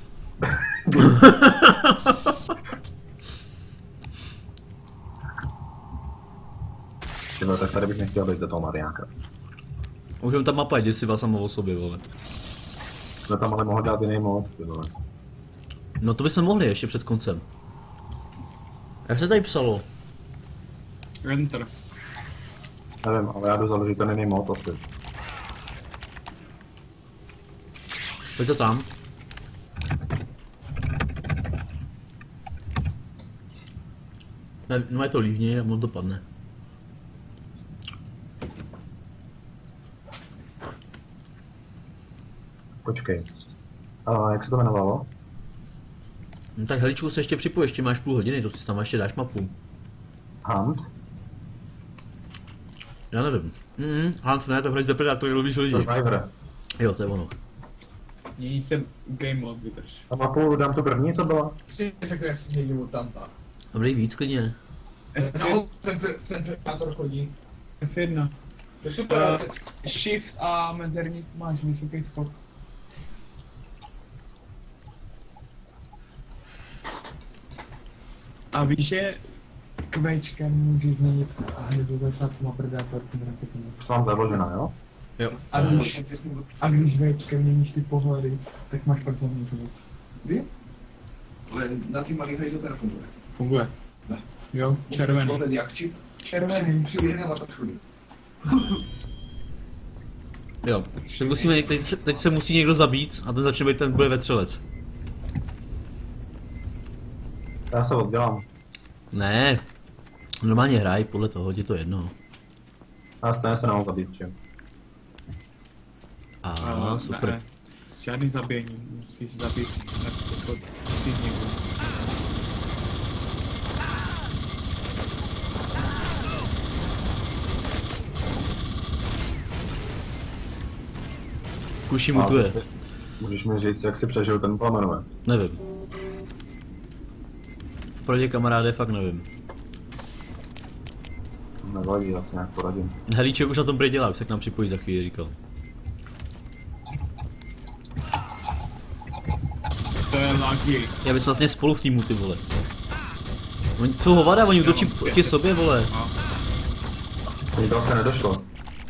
A: Tyhle, tak tady bych nechtěl být za toho Mariáka.
B: Už jen ta mapa je děsivá sama o sobě, vole.
A: Jsme tam ale mohli dát jiný mod, ty vole.
B: No to bychom mohli ještě před koncem. Jak se tady psalo?
C: Enter.
A: Nevím, ale já jdu založit ten jiný mod asi.
B: Pojď to tam. No je to lívně a on to padne.
A: Počkej. A jak se to jmenovalo?
B: No tak heličku se ještě připoj, ještě máš půl hodiny, to si tam ještě dáš mapu.
A: Hunt?
B: Já nevím. Hunt ne, to hraješ za Predátor, lovíš lidi.
A: Survivor.
B: Jo, to je ono.
C: Mění se game mode, vydrž.
A: A mapu dám tu první, co byla?
D: Si řekl, jak si sedí mutanta.
B: Dobrý víc klidně.
D: No, ten predátor chodí.
C: F1.
D: To je super.
C: Shift a mezerník máš vysoký skok. A víš, že Kvčkem můžeš změnit a hned ze začátku má Predátor tím raketami.
A: To mám založená, jo?
B: Jo.
C: A když Včkem měníš ty pohledy, tak máš pak zaměřovat.
D: Vy? Ale na ty malý hry to teda funguje.
C: Funguje.
D: Ne.
C: Jo, červený.
D: Pohled jak čip.
C: Červený.
D: Přiběhne a tak všude.
B: Jo. Tak musíme, teď se musí někdo zabít a ten začne být, ten bude vetřelec.
A: Já se oddělám.
B: Ne. Normálně hraj, podle toho, je to jedno.
A: A stejně se nemám zabít čím.
B: Super.
C: Ne, žádný zabíjení, musíš zabít někdo.
B: Kuši mutuje.
A: Můžeš mi říct, jak jsi přežil ten plamenové?
B: Nevím. Proti kamaráde fakt nevím.
A: Nevadí, já si nějak poradím.
B: Helíček už na tom prý dělá, už se k nám připojí za chvíli, říkal.
C: To je laggy.
B: Já bys vlastně spolu v týmu, ty vole. Oni jsou hovada, oni útočí proti sobě, vole.
A: Teď to se nedošlo.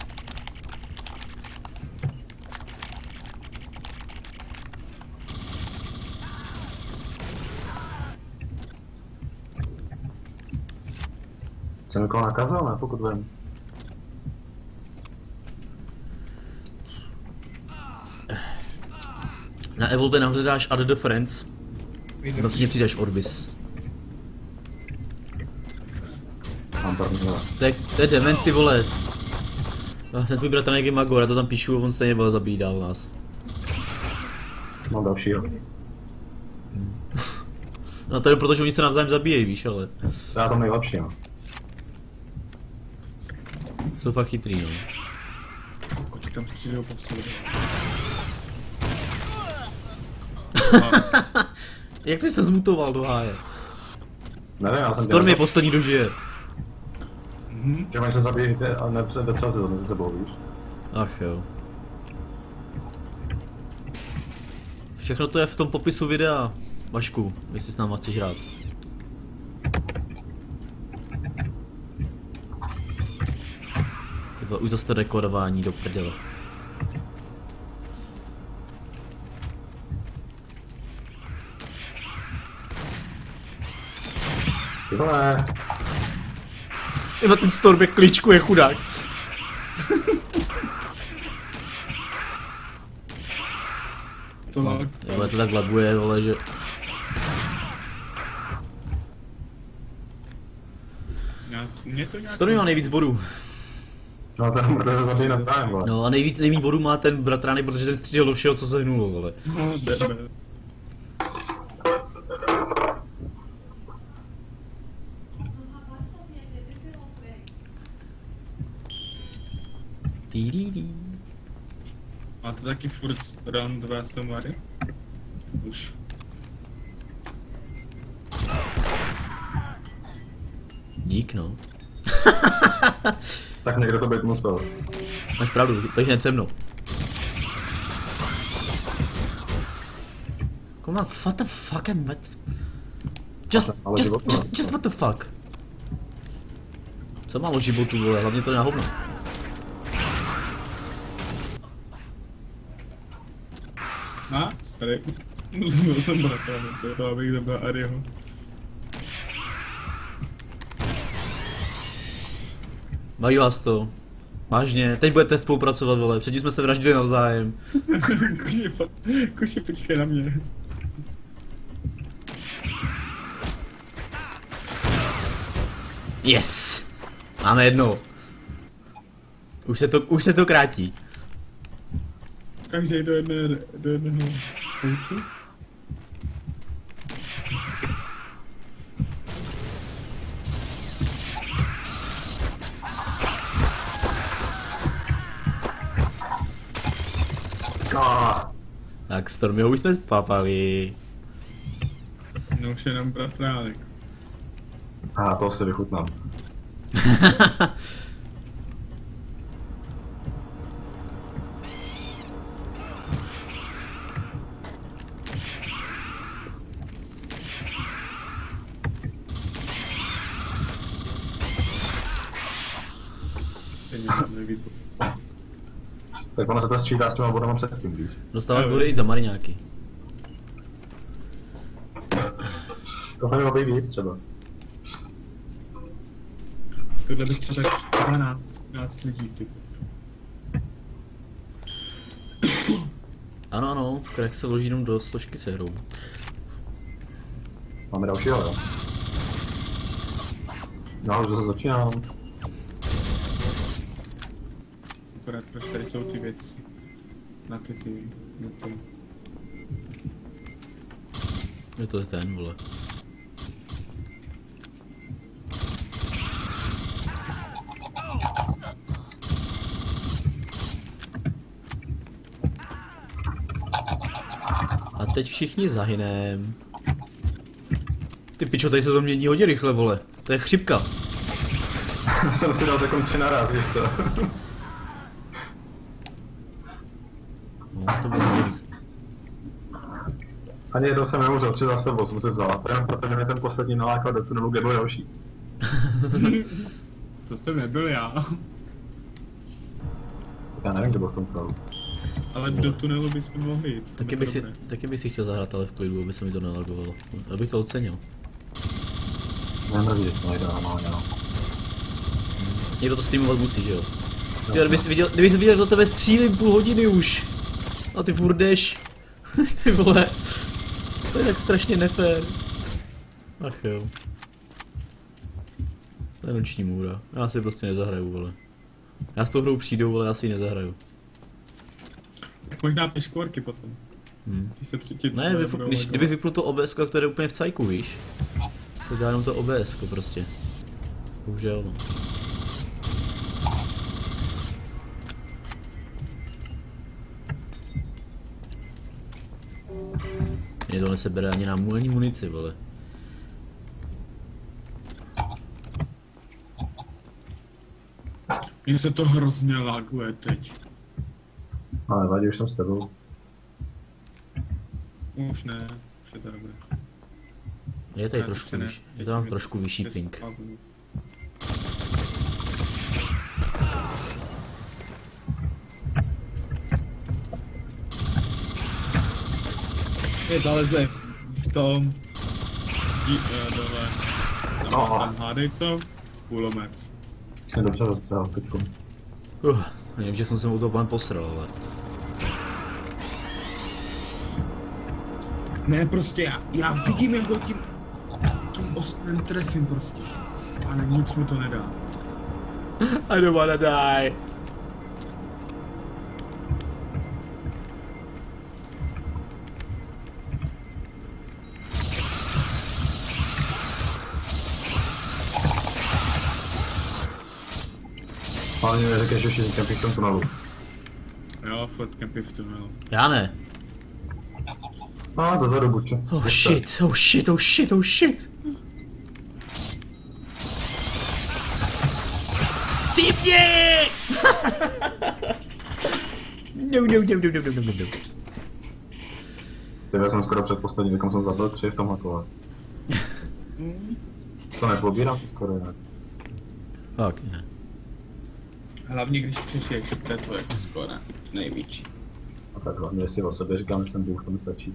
A: Jsem někoho nakazal, ne? Pokud vím.
B: Na Evolve nahoře dáš Add the Friends. Vlastně přidáš Orbis.
A: Mám první.
B: To je dement, ty vole. Ten tvůj bratranek je Magor, já to tam píšu, on stejně byl zabíjí dál nás.
A: Mám dalšího.
B: No to je proto, že oni se navzájem zabíjejí, víš, ale.
A: Já tam nejlepší, no.
B: Jsou fakt chytrý, no.
C: Kolik tam střílel po sobě.
B: Jak to jsi se zmutoval do háje?
A: Nevím, já jsem
B: Storm je poslední dožije.
A: Že mají se zabít a nepřetřeba si to mezi sebou, víš?
B: Ach jo. Všechno to je v tom popisu videa, Vašku, jestli s náma chceš hrát. Už zase rekodování do prdele.
A: Ty vole.
B: Na ten Storm je kličku, je chudák. To tak laguje, vole, že... Storm má nejvíc bodů.
A: No ten mrtvé se zabije navzájem, vole.
B: No a nejvíc bodů má ten bratránek, protože ten střílel do všeho, co se hnulo, vole.
C: No, jdeme. A to taky furt round 2 summary? Už.
B: Dík, no.
A: Tak někdo to být musel.
B: Máš pravdu, takže hned se mnou. Come on, what the fuck am I... Just what the fuck. Co málo životu, vole, hlavně to je na hovno.
C: A? Starý. Byl jsem bratranek, to abych zabil Ariho.
B: Baví vás to. Vážně, teď budete spolupracovat, vole, předtím jsme se vraždili navzájem.
C: Kuši, počkej na mě.
B: Yes! Máme jednou. Už se to krátí.
C: Každý do jednoho koutu.
B: Tak Stormy už jsme spapali.
C: No už jenom bratránek.
A: Aha, to si vychutnám. Tak ono se to střídá s těma bodama předtím, víš.
B: Dostáváš body i za mariňáky.
A: To mělo být víc třeba.
C: Tohle bych chtěl tak 12 lidí, ty.
B: Ano, crack se vloží jenom do složky se hrou.
A: Máme dalšího, jo? No, už zase začínám.
C: Akorát proč tady jsou ty věci. Na ty.
B: Je to ten, vole. A teď všichni zahynem. Ty pičo, tady se to mění hodně rychle, vole. To je chřipka.
A: Jsem si dal takovou 3 naraz, víš co?
B: No, to bylo hodně rychle.
A: Ani jednou jsem neumřel, 3 za sebou jsem si vzal. To jenom protože mě ten poslední nalákal do tunelu, kde byl další.
C: To jsem nebyl já.
A: Já nevím, kde byl v tom tunelu.
C: Ale do tunelu bychom mohli jít.
B: Taky bych si chtěl zahrát, ale v klidu, aby se mi to nelagovalo. Abych to ocenil.
A: Nemrví, že to nejde normálně, no.
B: Někdo to streamovat musí, že jo? Ty, kdybych viděl, do tebe střílím půl hodiny už. A ty furt jdeš. Ty vole. To je tak strašně nefér. Ach jo. To je noční můra. Já si prostě nezahraju, vole. Já s tou hrou přijdu, ale já si ji nezahraju.
C: Tak možná peškvorky potom. Ty se třetí.
B: Ne, kdybych vypnul to OBS, které je úplně v cajku, víš? To dělá jenom to OBS prostě. Bohužel, no. Mně to nesebere ani nám ani munici, vole.
C: Mně se to hrozně laguje teď.
A: Ale vadí, už jsem s tebou.
C: Už ne, už je to dobré.
B: Je tady trošku vyšší, je tam trošku vyšší ping.
C: Je zalezli v tom... dole. Tam hádej co? Kulomet.
A: Jsem dobře rozdělal teďkom.
B: Nevím, že jsem se mu to plán posral, ale...
C: Ne, prostě já vidím, jak ho tím ostrým trefím prostě. Ale nic mu to nedá.
B: I don't wanna die.
A: Ale mě neřekneš, že všichni kempí v tom tunelu.
C: Jo, furt kempí v tunelu.
B: Já ne.
A: No, zezadu buď.
B: Oh shit, oh shit, oh shit, oh shit. Typně! No.
A: Já jsem skoro předposlední, dokom jsem zabil 3 v tomhle kole. To nepobírám skoro jinak.
B: Tak, ne.
C: Hlavně když přišiješ, to je tvoje skoro největší.
A: A tak hlavně, jestli o sobě říkám, že jsem bůh, to mi stačí.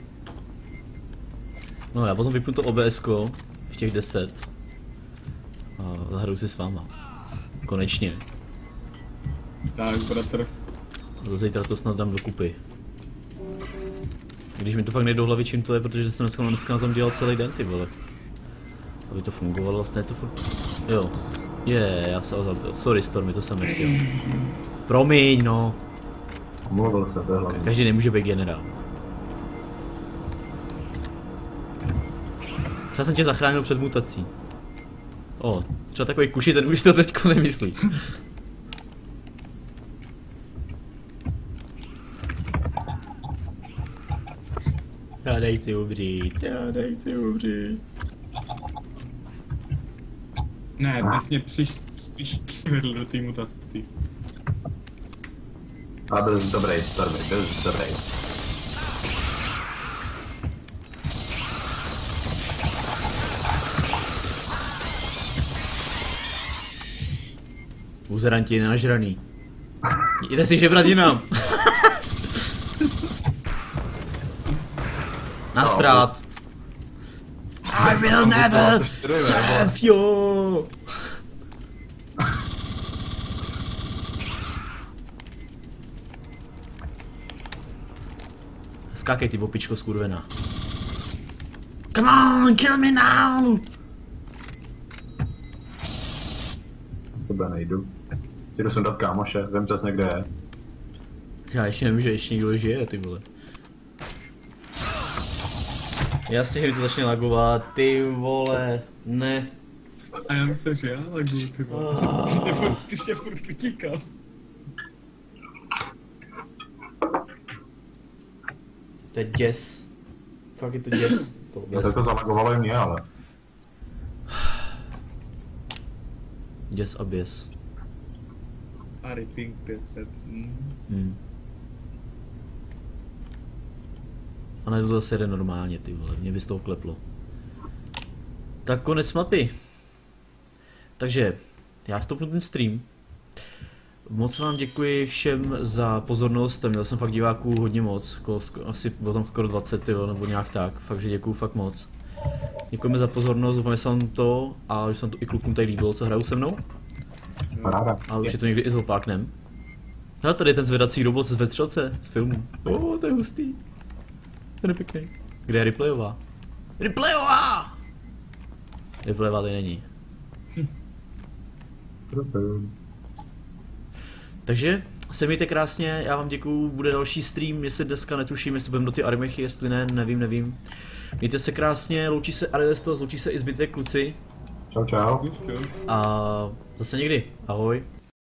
B: No já potom vypnu to OBSko v těch 10. A zahraju si s váma. Konečně.
C: Tak, bratr.
B: Do zítra to snad dám dokupy. Když mi to fakt nejde do hlavy, čím to je, protože jsem dneska na tom dělal celý den, ty vole. Aby to fungovalo, vlastně to fakt... Jo. Já se ho zabil. Sorry Stormy, to jsem nechtěl. Promiň, no.
A: Omluvil se, to je hlavně.
B: Každý nemůže být generál. Třeba jsem tě zachránil před mutací. Třeba takový kuši, ten už to teďko nemyslí. Já nechci umřít.
C: Ne, dnes mě spíš přivedl do té mutace.
A: Ale byl jsi dobrý, Stormy, byl jsi dobrý.
B: Buzeranti nažraný. Jde si žebrat jinam. Nasrát. I will never save you. Skákej ty opičko skurvená. Come on, kill me now.
A: Tebe nejdu. Jdu sem dát kámoše, vím přesně kde je.
B: Já ještě nevím, že ještě někdo žije, ty vole. Jasně, že mi to začne lagovat, ty vole, ne.
C: A já myslím, že já laguju, ty vole. Ty se furt utíkal.
B: To je děs. Fakt je to děs.
A: Tak to zalagovalo i mě, ale.
B: Děs a běs.
C: Ari Pink 500.
B: A najednou to zase jde normálně, ty vole, mě by z toho kleplo. Tak konec mapy. Takže, já stopnu ten stream. Moc vám děkuji všem za pozornost, měl jsem fakt diváků hodně moc, asi bylo tam skoro 20, tyjo, nebo nějak tak, fakt, že děkuju fakt moc. Děkujeme za pozornost, doufám, že se vám to a že se vám to i klukům tady líbilo, co hrajou se mnou.
A: Paráda.
B: A už je to někdy i zopáknem. Hele, tady je ten zvedací robot z vetřelce, z filmu. To je hustý. Ten je pěkný. Kde je Ripleyová? Ripleyová! Ripleyová tady není. Takže se mějte krásně, já vám děkuju, bude další stream, jestli dneska netuším, jestli budeme do ty Armechy, jestli ne, nevím. Mějte se krásně, loučí se Arilestos, loučí se i zbytek kluci.
A: Čau.
B: A zase někdy, ahoj.